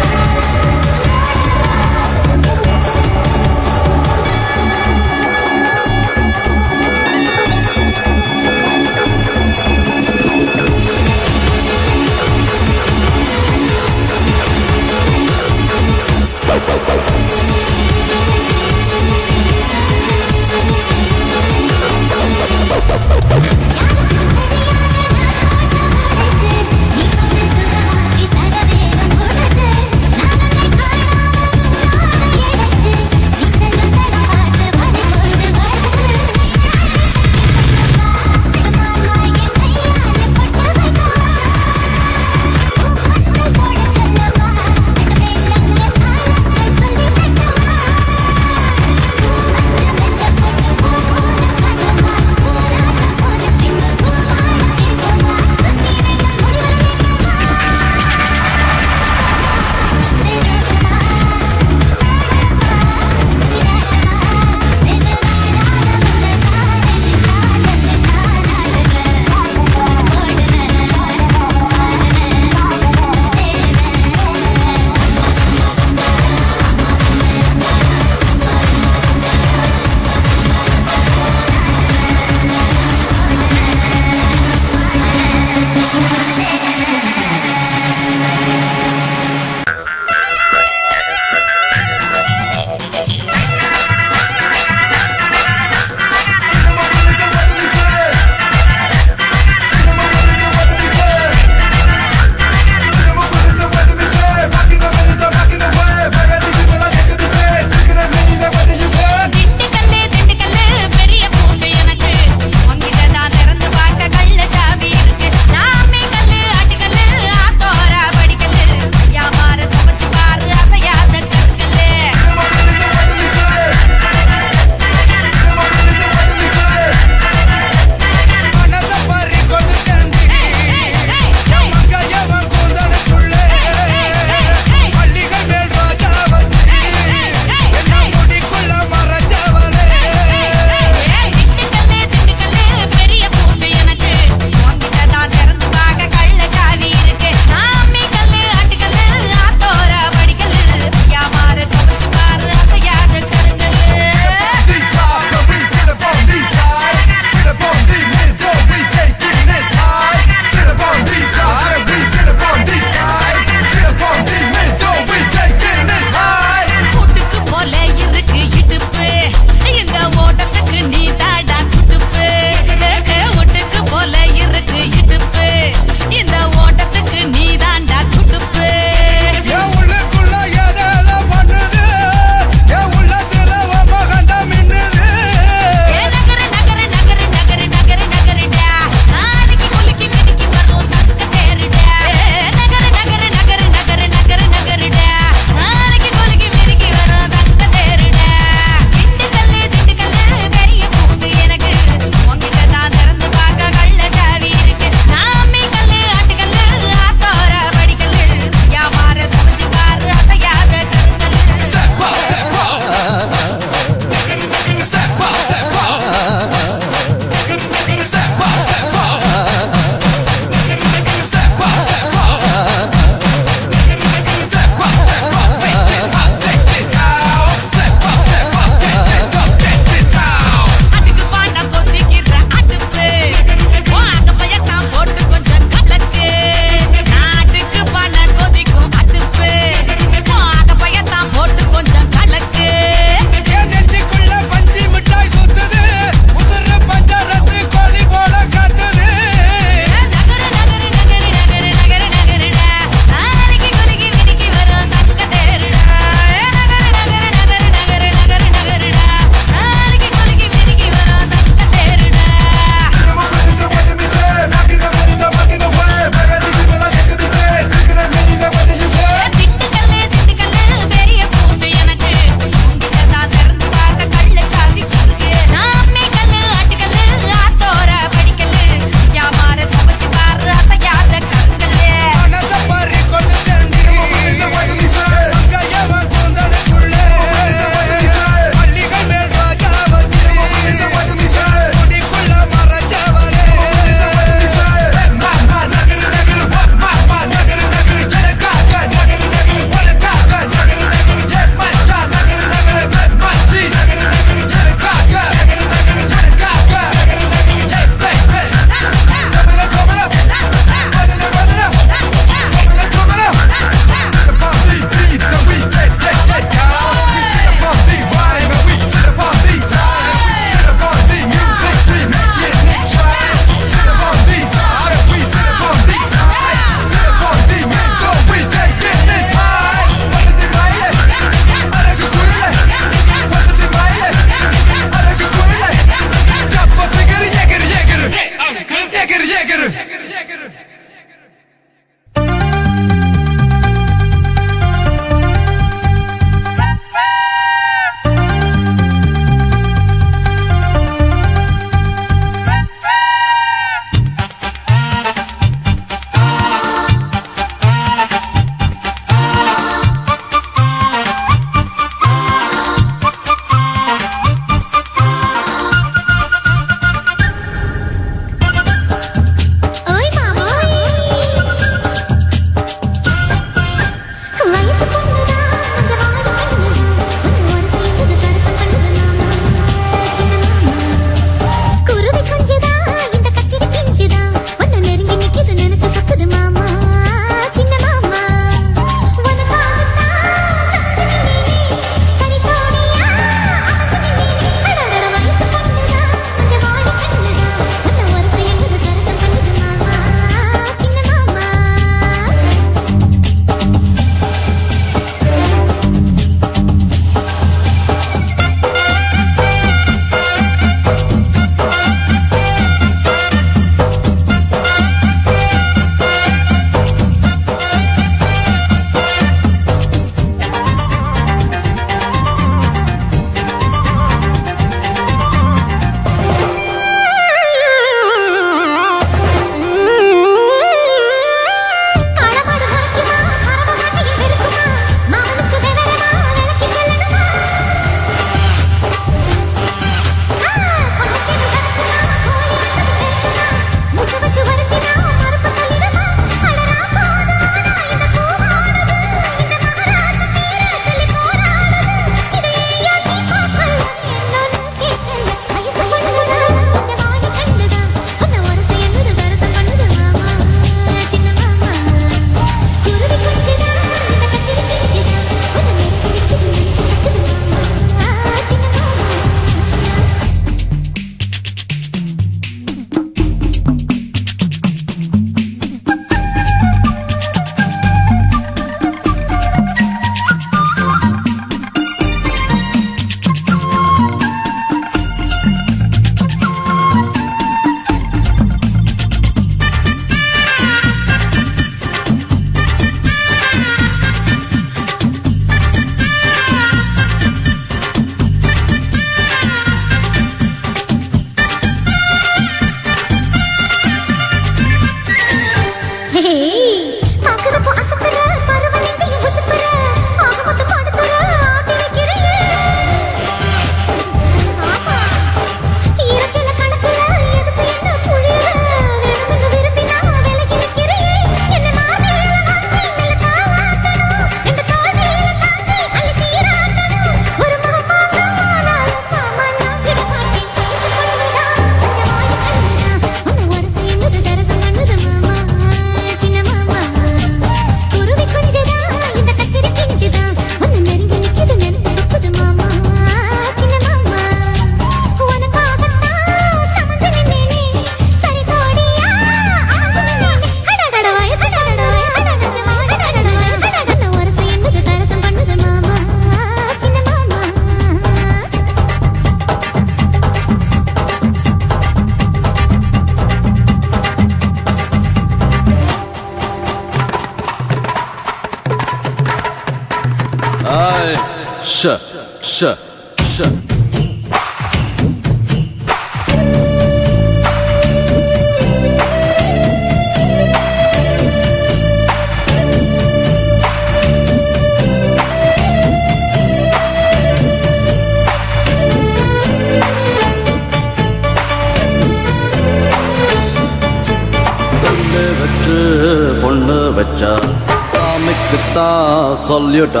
பொண்ணு வச்சா சாமிக்குத்தான் சொல்லிட்டா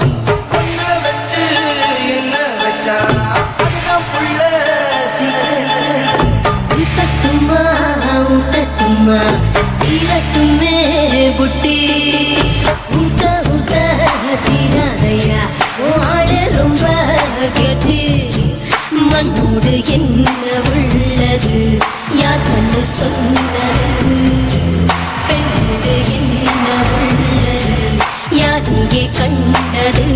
தீரட்டுமே புட்டி ஊத்த ஊத்த தீராதையா ஆளு ரொம்ப கேட்டு மண்ணோடு என்ன உள்ளது யார் கண்டு சொன்னது பெண்ணோடு என்ன உள்ளது யார் இங்கே கண்டது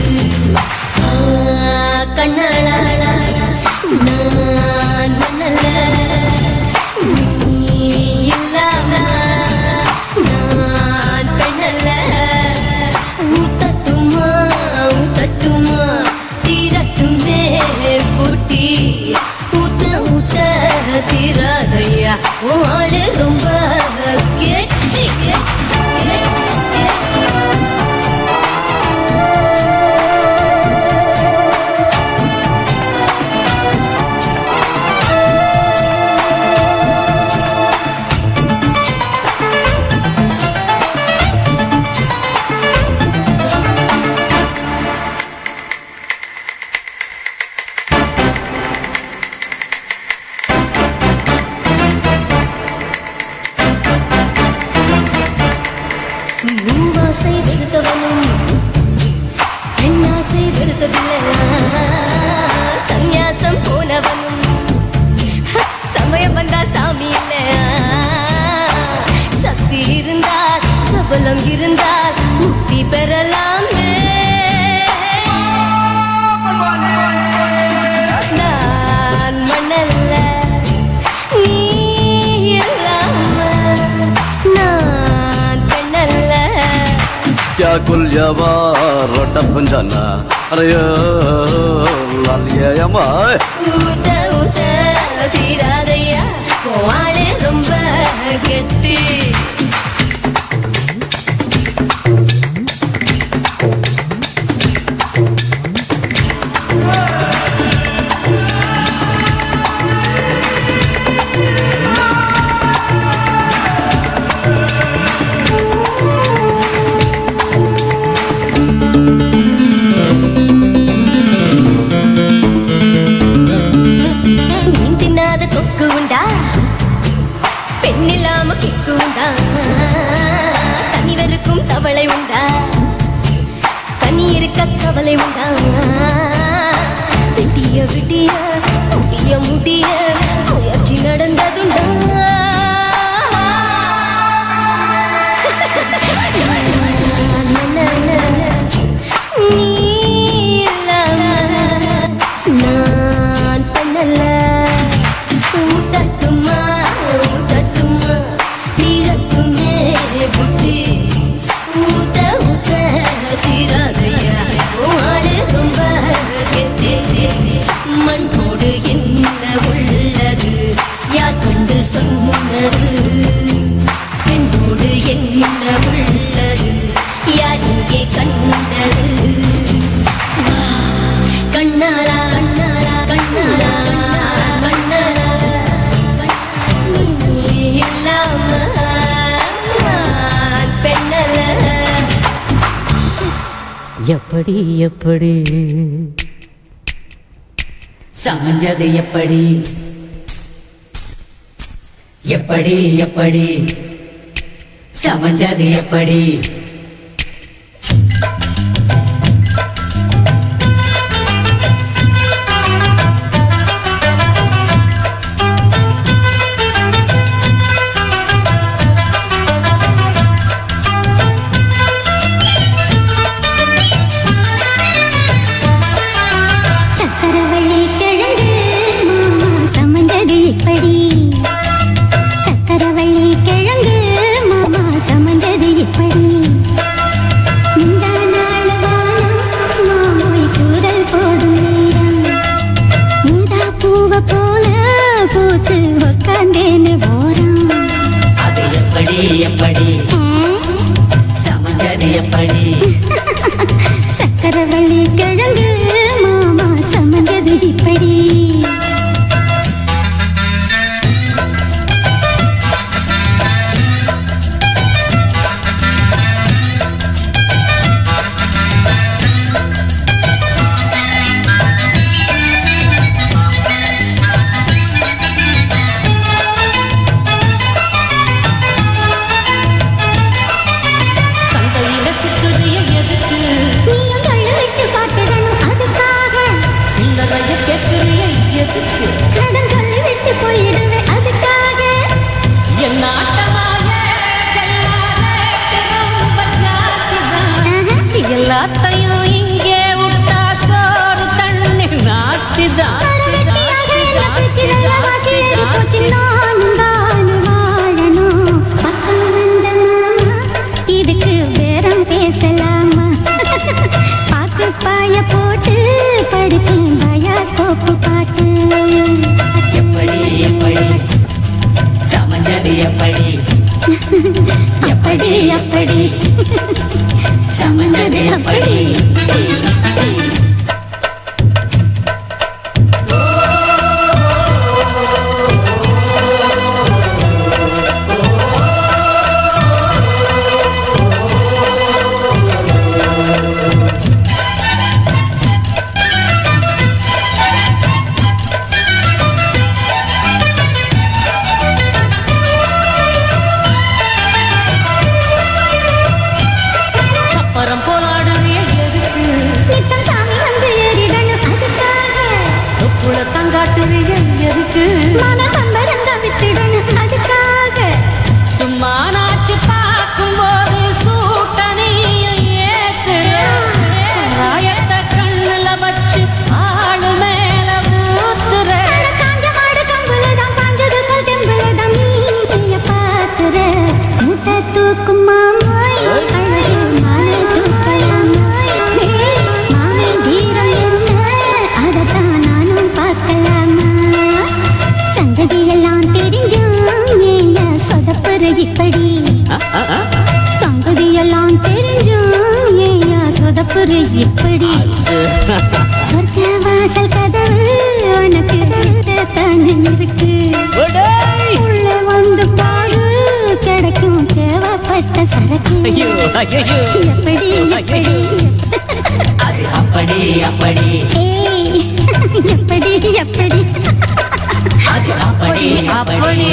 கண்ணாளா நான் மண்ணல்ல நான் பெண்ணல்ல ஊத்தட்டுமா ஊத்தட்டுமா தீரட்டுமே பூட்டி ஊத்த ஊத்த தீராதையா ஆளு ரொம்ப கெட்டி சந்நியாசம் போனவனும் சமயம் வந்தா சாமி இல்ல சக்தி இருந்தால் சபலம் இருந்தால் முக்தி பெறலாமே நான் மண்ணல்ல நீ இல்லாம நான் பெண்ணல்ல क्या कुलियावा रोटा पंजाना अरे लालिया माय ஊத்த ஊத்த தீராதையா ஆளு ரொம்ப கெட்டி கொக்கு உண்டா பெண்ணில்லாம கிக்கு உண்டா தனிவருக்கும் தவளை உண்டா தனி இருக்க கவலை உண்டா விட்டிய விட்டிய முடிய முடிய முயற்சி நடந்ததுண்டா நீ இல்லாம நான் பண்ணல ஊத்தட்டுமா ஊத்தட்டுமா தீரட்டுமே புட்டி ஊத்த ஊத்த தீராதையா ஆளு ரொம்ப கெட்டி மண்ணோடு என்ன உள்ளது யார் கண்டு சொன்னது பெண்ணோடு என்ன உள்ளது யார் இங்கே கண்டது கண்ணாளா கண்ணாளா கண்ணாளா எப்படி எப்படி சமஞ்சது எப்படி எப்படி எப்படி சமஞ்சது எப்படி சக்கரவள்ளி கிழங்கு மாமா சமந்தது இப்படி சக்கரவள்ளி கிழங்கு மாமா சமந்தது இப்படி சமைஞ்சது எப்படி சக்கரவள்ளி கிழங்கு மாமா சமைஞ்சது இப்படி எல்லாத்தையும் இங்கே விட்டா சோறு தண்ணி நாஸ்திதான் இதுக்கு பேரம் பேசலாமா பாக்கு பாய போட்டு படுக்கும் பயாஸ்கோப்பு பாட்டு எப்படி எப்படி சமைஞ்சது எப்படி எப்படி எப்படி சமைஞ்சது எப்படி சும்மானாச்சு பார்க்கும்போது சூட்டனையும் ஏத்துற கண்ணுல வச்சு ஆளு மேல ஊத்துற தூக்கும் மாமாய் மாலை மாமை வீரம் அதத்தான் நானும் பார்க்கலாமா சந்ததி எல்லாம் தெரிஞ்சும் ஏயா சொதப்புற இப்படி சங்கதி எல்லாம் தெரிஞ்சும் ஏயா சொதப்புற இப்படி சொர்க்க வாசல் கதவு உனக்கு தானே இருக்கு உள்ள வந்து பாடு கிடைக்கும் தேவைப்பட்ட சரக்கு எப்படி எப்படி அது அப்படி அப்படி எப்படி எப்படி அது அப்படி அப்படி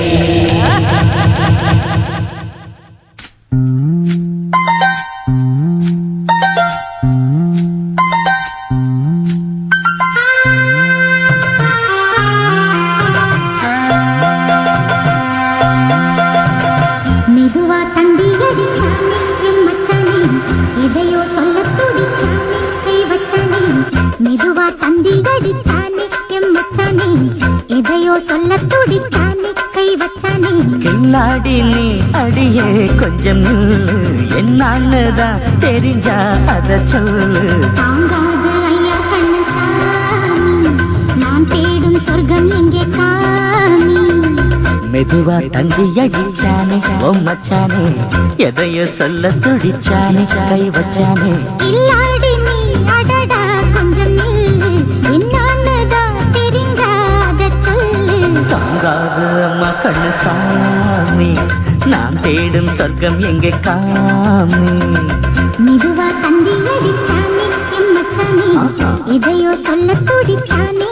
மெதுவா தந்தி அடிச்சானே எம் மச்சானே எதையோ சொல்ல துடிச்சானே கை வச்சானே மெதுவா தந்தி அடிச்சானே எம் மச்சானே எதையோ சொல்ல துடிச்சானே கை வச்சானே கில்லாடி நீ அடியே கொஞ்சம் என்னான்னுதான் தெரிஞ்சா அத சொல்லு தாங்காது ஐயா கண்ணு சாமி நான் தேடும் சொர்க்கம் எங்கே காமி மெதுவா தந்தி அடிச்சானே ஓ மச்சானே எதையோ சொல்ல துடிச்சானே கை வச்சானே இல்லாடி நீ அடடா கொஞ்சம் நில்லு என்னான்னுதான் தெரிஞ்சாத சொல்லு தாங்காது அம்மா கண்ணு சாமி நான் தேடும் சொர்க்கம் எங்கே காமி மெதுவா தந்தி அடிச்சானே எம் மச்சானே எதையோ சொல்ல துடிச்சானே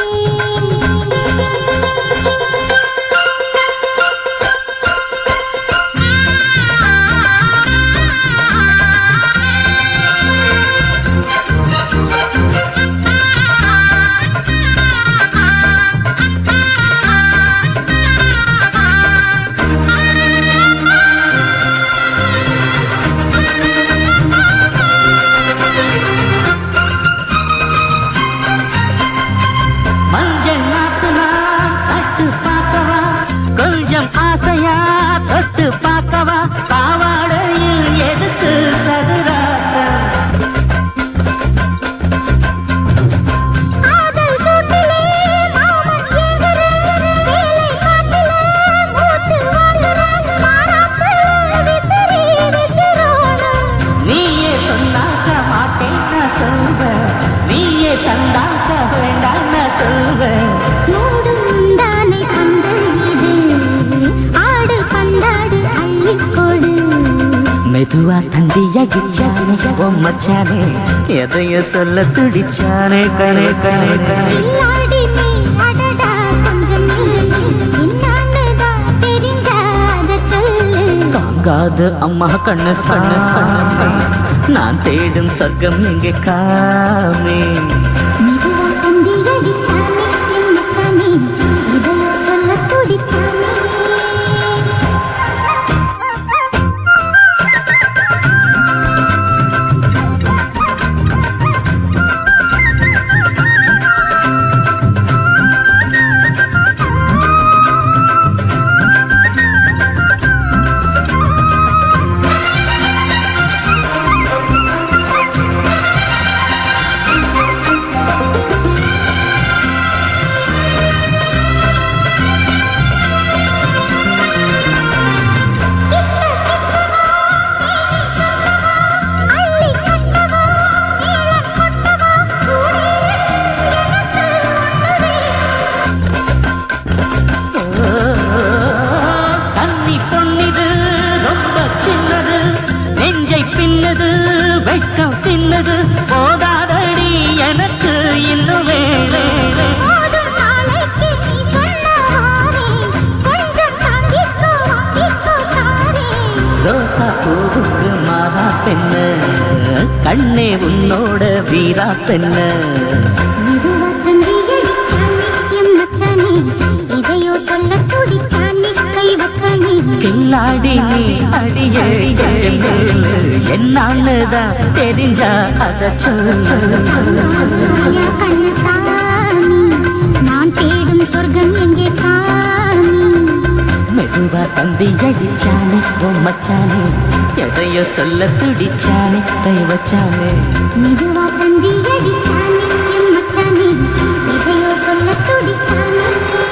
மஞ்சள் நாத்து நான் தட்டு பார்க்கவா கொஞ்சம் ஆசையா தொட்டு பார்க்கவா பாவாடையில் எடுத்து சதுராட்ட மூச்சு வாங்குற மாறாப்பு விசிறி விசிறோட மெதுவா தந்தி அடிச்சானே ஓ மச்சானே எதைய சொல்ல துடிச்சானே கனே கனே கனே இல்லாடி நீ அடடா கொஞ்சம் இன்னான்னுதான் தெரிஞ்சாத சொல்லு தாங்காது அம்மா கண்ணு சண்ணு சண்ணு சண்ணு நான் தேடும் சொர்க்கம் இங்கே காமே மெதுவா தந்தி அடிச்சானே என் மச்சானே இதையோ சொல்ல துடிச்சானே வெட்கம் தின்னது போதாதடி எனக்கு இன்னும் வேலை போதும் நாளைக்கு நீ சொன்னாரே கொஞ்சம் தாங்கிக்கோ வாங்கிக்கோ சாரே ரோசா பூவுக்கு மாறா பெண்ணு கண்ணே உன்னோட வீரா பெண்ணு மெதுவா தந்தி அடிச்சானே என் மச்சானே இதையோ சொல்ல துடிச்சானே கை வச்சானே கில்லாடி நீ அடியே என்னான்னுதான் தெரிஞ்சா அத சொல்லு கண்ணு சாமி நான் தேடும் சொர்க்கம் எங்கே காமி மெதுவா தந்தி அடிச்சானே ஓ மச்சானே எதையோ சொல்ல துடிச்சானே கை வச்சானே மெதுவா தந்தி அடிச்சானே என் மச்சானே இதையோ சொல்ல துடிச்சானே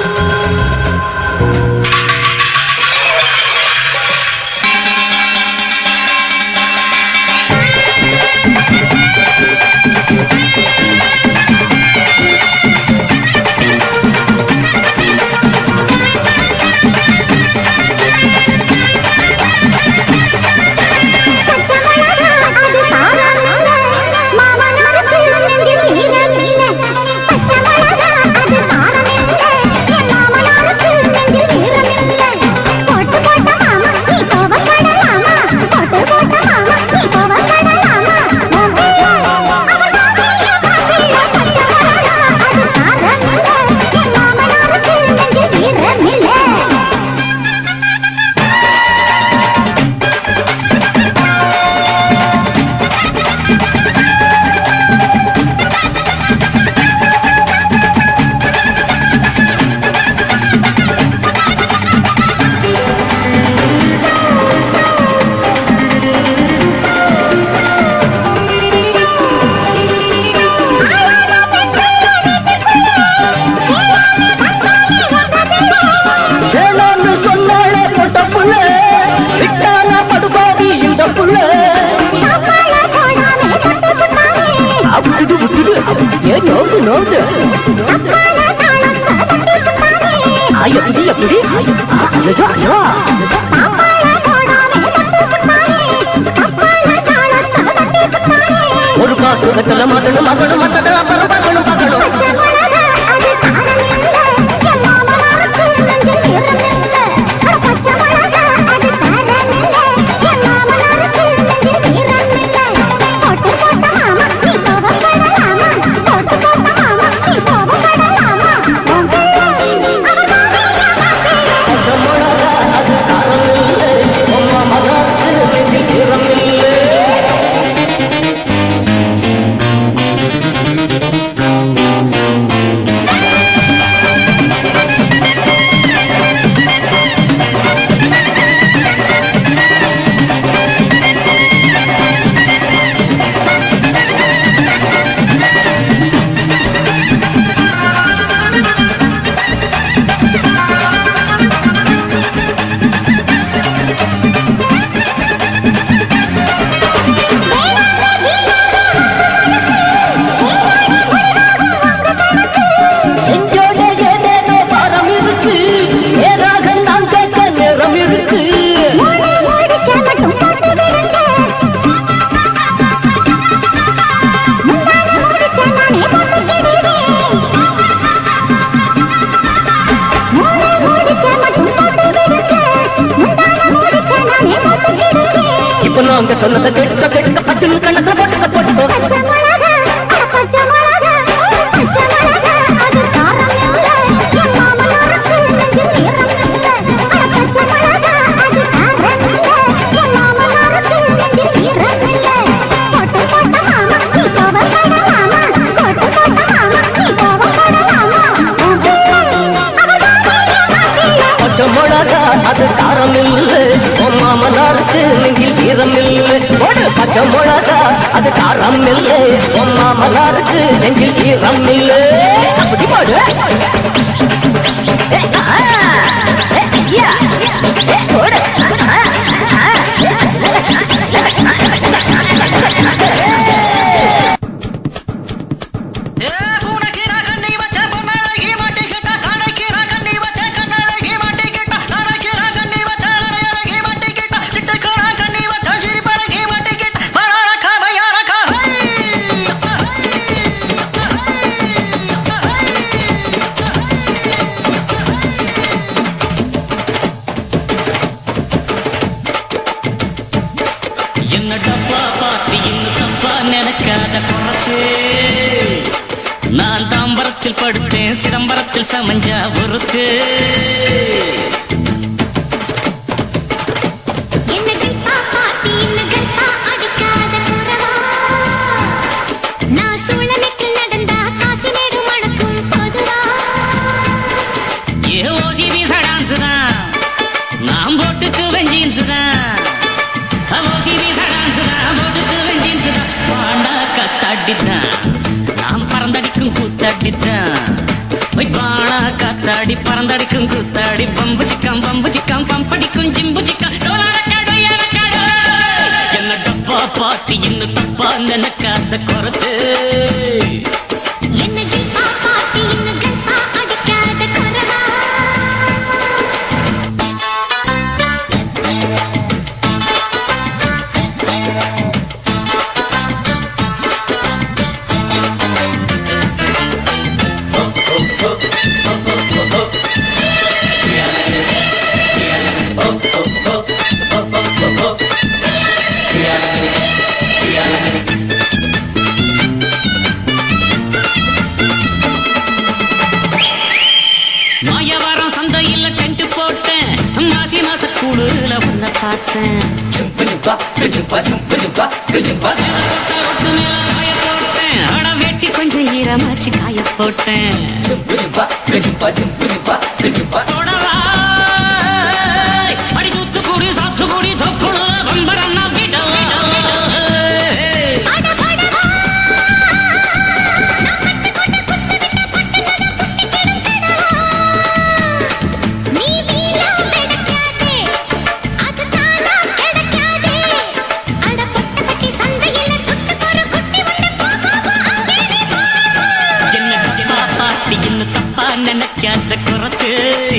ஒரு காசு கட்டல மாட்டணும் மகனும் மத்தடலாம் அப்புறம் பார்க்கணும் பார்க்கணும் மாமாங்க சொன்னதை கேட்டுக்க கேட்டுக்க பட்டுன்னு கண்ணத்துல போட்டுக்க போட்டுக்கோ. மொளகா அது காரம் இல்லை மாமனாருக்கு நெஞ்சில் ஈரம் இல்லை. பச்சை மிளகா அது காரம் இல்லை மாமனாருக்கு நெஞ்சில் ஈரம் இல்லை. அப்படி போடு. நான் தாம்பரத்தில் படுத்தேன் சிதம்பரத்தில் சமஞ்சா ஒருக்கு. காத்தாடி பறந்தடிக்கும் கூத்தாடி பம்பு சிக்கம் பம்படிக்கும் ஜிம்பு சிக்கம் என்ன டப்பா பாட்டி இன்னும் தப்பா நினைக்காத குறத்து. மாயவாரம் சந்தையில் டென்ட் போட்டேன் மாசி மாச கூடுல உன்ன பார்த்தேன். அட வெட்டி கொஞ்சம் ஈரமாச்சு காய போட்டேன். அடி தூத்துக்குடி சாத்துக்குடி தொப்புடு பம்பரன்னா வீட நினைக்காத குறத்து.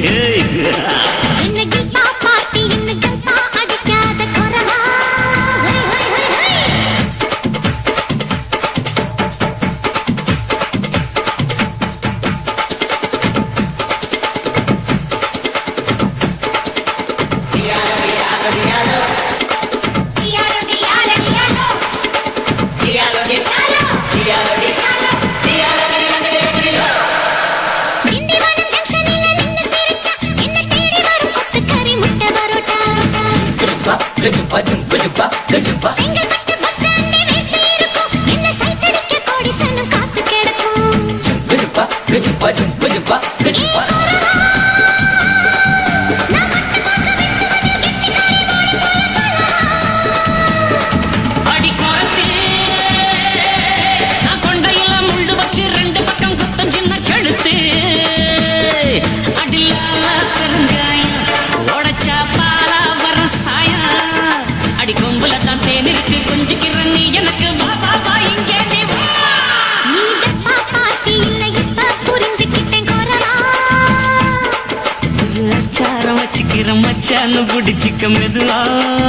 மச்சான்னு பிடிச்சிக்க மெதுவா.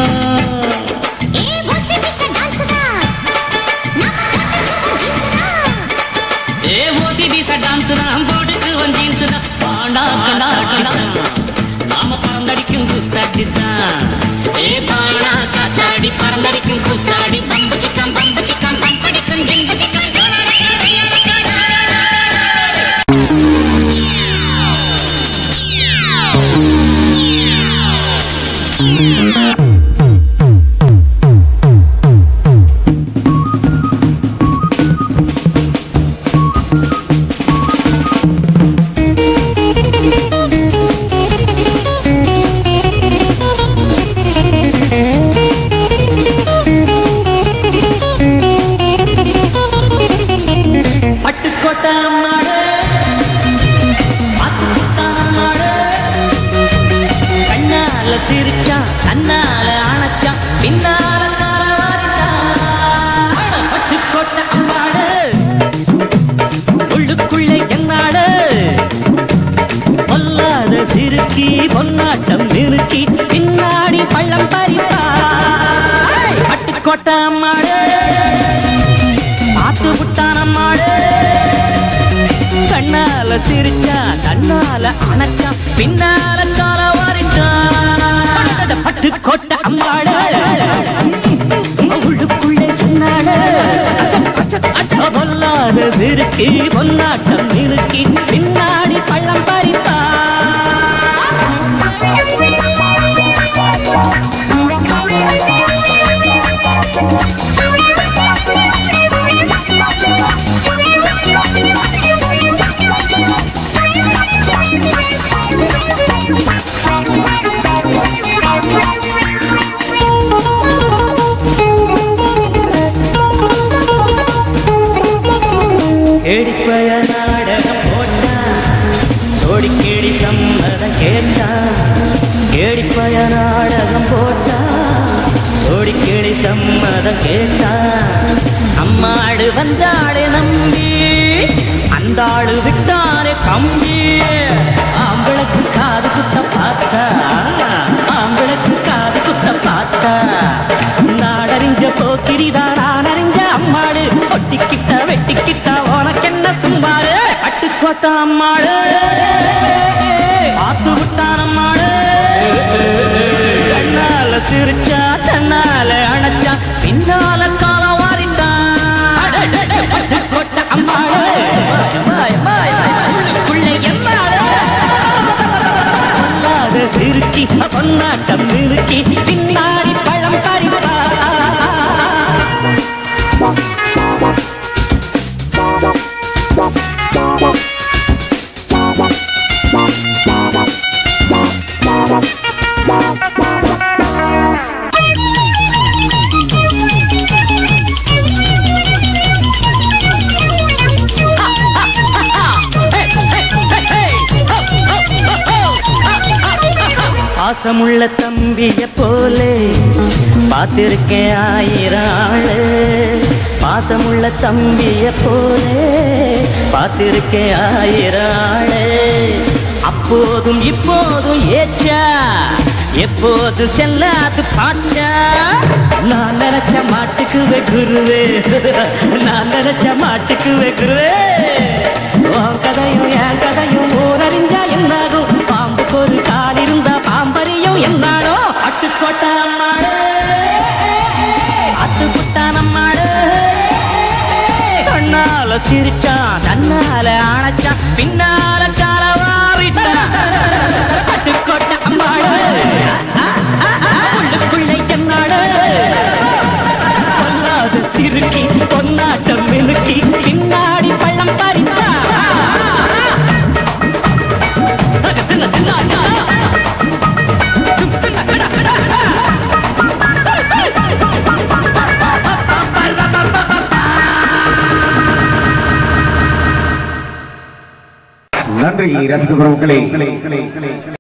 டான்ஸ் தான் போடுக்கு வந்தீன்ஸ் தான் பாண்டா கண்டா நாம பறந்தடிக்கும் குத்தாட்டி தான். பாண்டா காத்தாடி பறந்தடிக்கும் பட்டுக்கோட்டை அம்மாடு பார்த்து விட்டான் அம்மாடு கண்ணால சிரிச்சா தன்னால அணைச்சா பின்னால கால வாரிட்டான் பட்டுக்கோட்டை அம்மாடு உள்ளுக்குள்ளே சொன்னாடு பொல்லாத சிறுக்கி பொன்னாட்டம் இருக்கி பின்னாடி பள்ளம் பறிப்பா கேடிப்பய நாடகம் போட்டா தோடி கேடி சம்மதம் கேட்டா கேடிப்பய நாடகம் போட்டா தோடி கேடி சம்மதம் கேட்டா அம்மாடு வந்தாடு நம்பி அந்த ஆளு விட்டானே கம்பி ஆம்பளுக்கு காது குத்த பார்த்தா ஆம்பளுக்கு காது குத்த பார்த்தா நாடறிஞ்ச போக்கிரிதான் நான் அறிஞ்ச அம்மாடு ஒட்டிக்கிட்ட வெட்டிக்கிட்ட உனக்கென்ன சும்மாடு பட்டுக்கோட்டை அம்மாடு பார்த்து விட்டான் அம்மாடு கண்ணால சிரிச்சா தன்னால அணைச்சா பின்னால கால வாரிட்டான் பட்டுக்கோட்டை அம்மாடு உள்ளுக்குள்ளே எம்மாடு பொல்லாத சிரிக்கி பொன்னாட்டம் நிறுக்கி பின்னாடி பழம் பறிப்பா பாசமுள்ள தம்பிய போலே பார்த்திருக்கேன் ஆயிரம் ஆளு பாசமுள்ள தம்பிய போலே பார்த்திருக்கேன் ஆயிரம் ஆளு அப்போதும் இப்போதும் ஏச்சா எப்போது செல்லாது பாச்சா நான் நினைச்ச மாட்டுக்குவே குருவே நான் நினைச்ச மாட்டுக்குவே குருவே உன் கதையும் என் கதையும் ஊரறிஞ்சா என்னாகும் பாம்புக்கு ஒரு கால் இருந்தா பாம்பரியும் என்னாடோ அட்டுக்கோட்டை அம்மாடு அட்டுக்குட்டான் அம்மாடு கண்ணால சிரிச்சா தன்னால அணைச்சா பின்னால கால வாரிட்டான் அட்டுக்கோட்டை அம்மாடு உள்ளுக்குள்ளே என்னாடு பொல்லாத சிறுக்கி பொன்னாட்டம் மினுக்கி பின்னாடி பள்ளம் பறிச்சா நன்றி ரசிக பிரபுக்களே.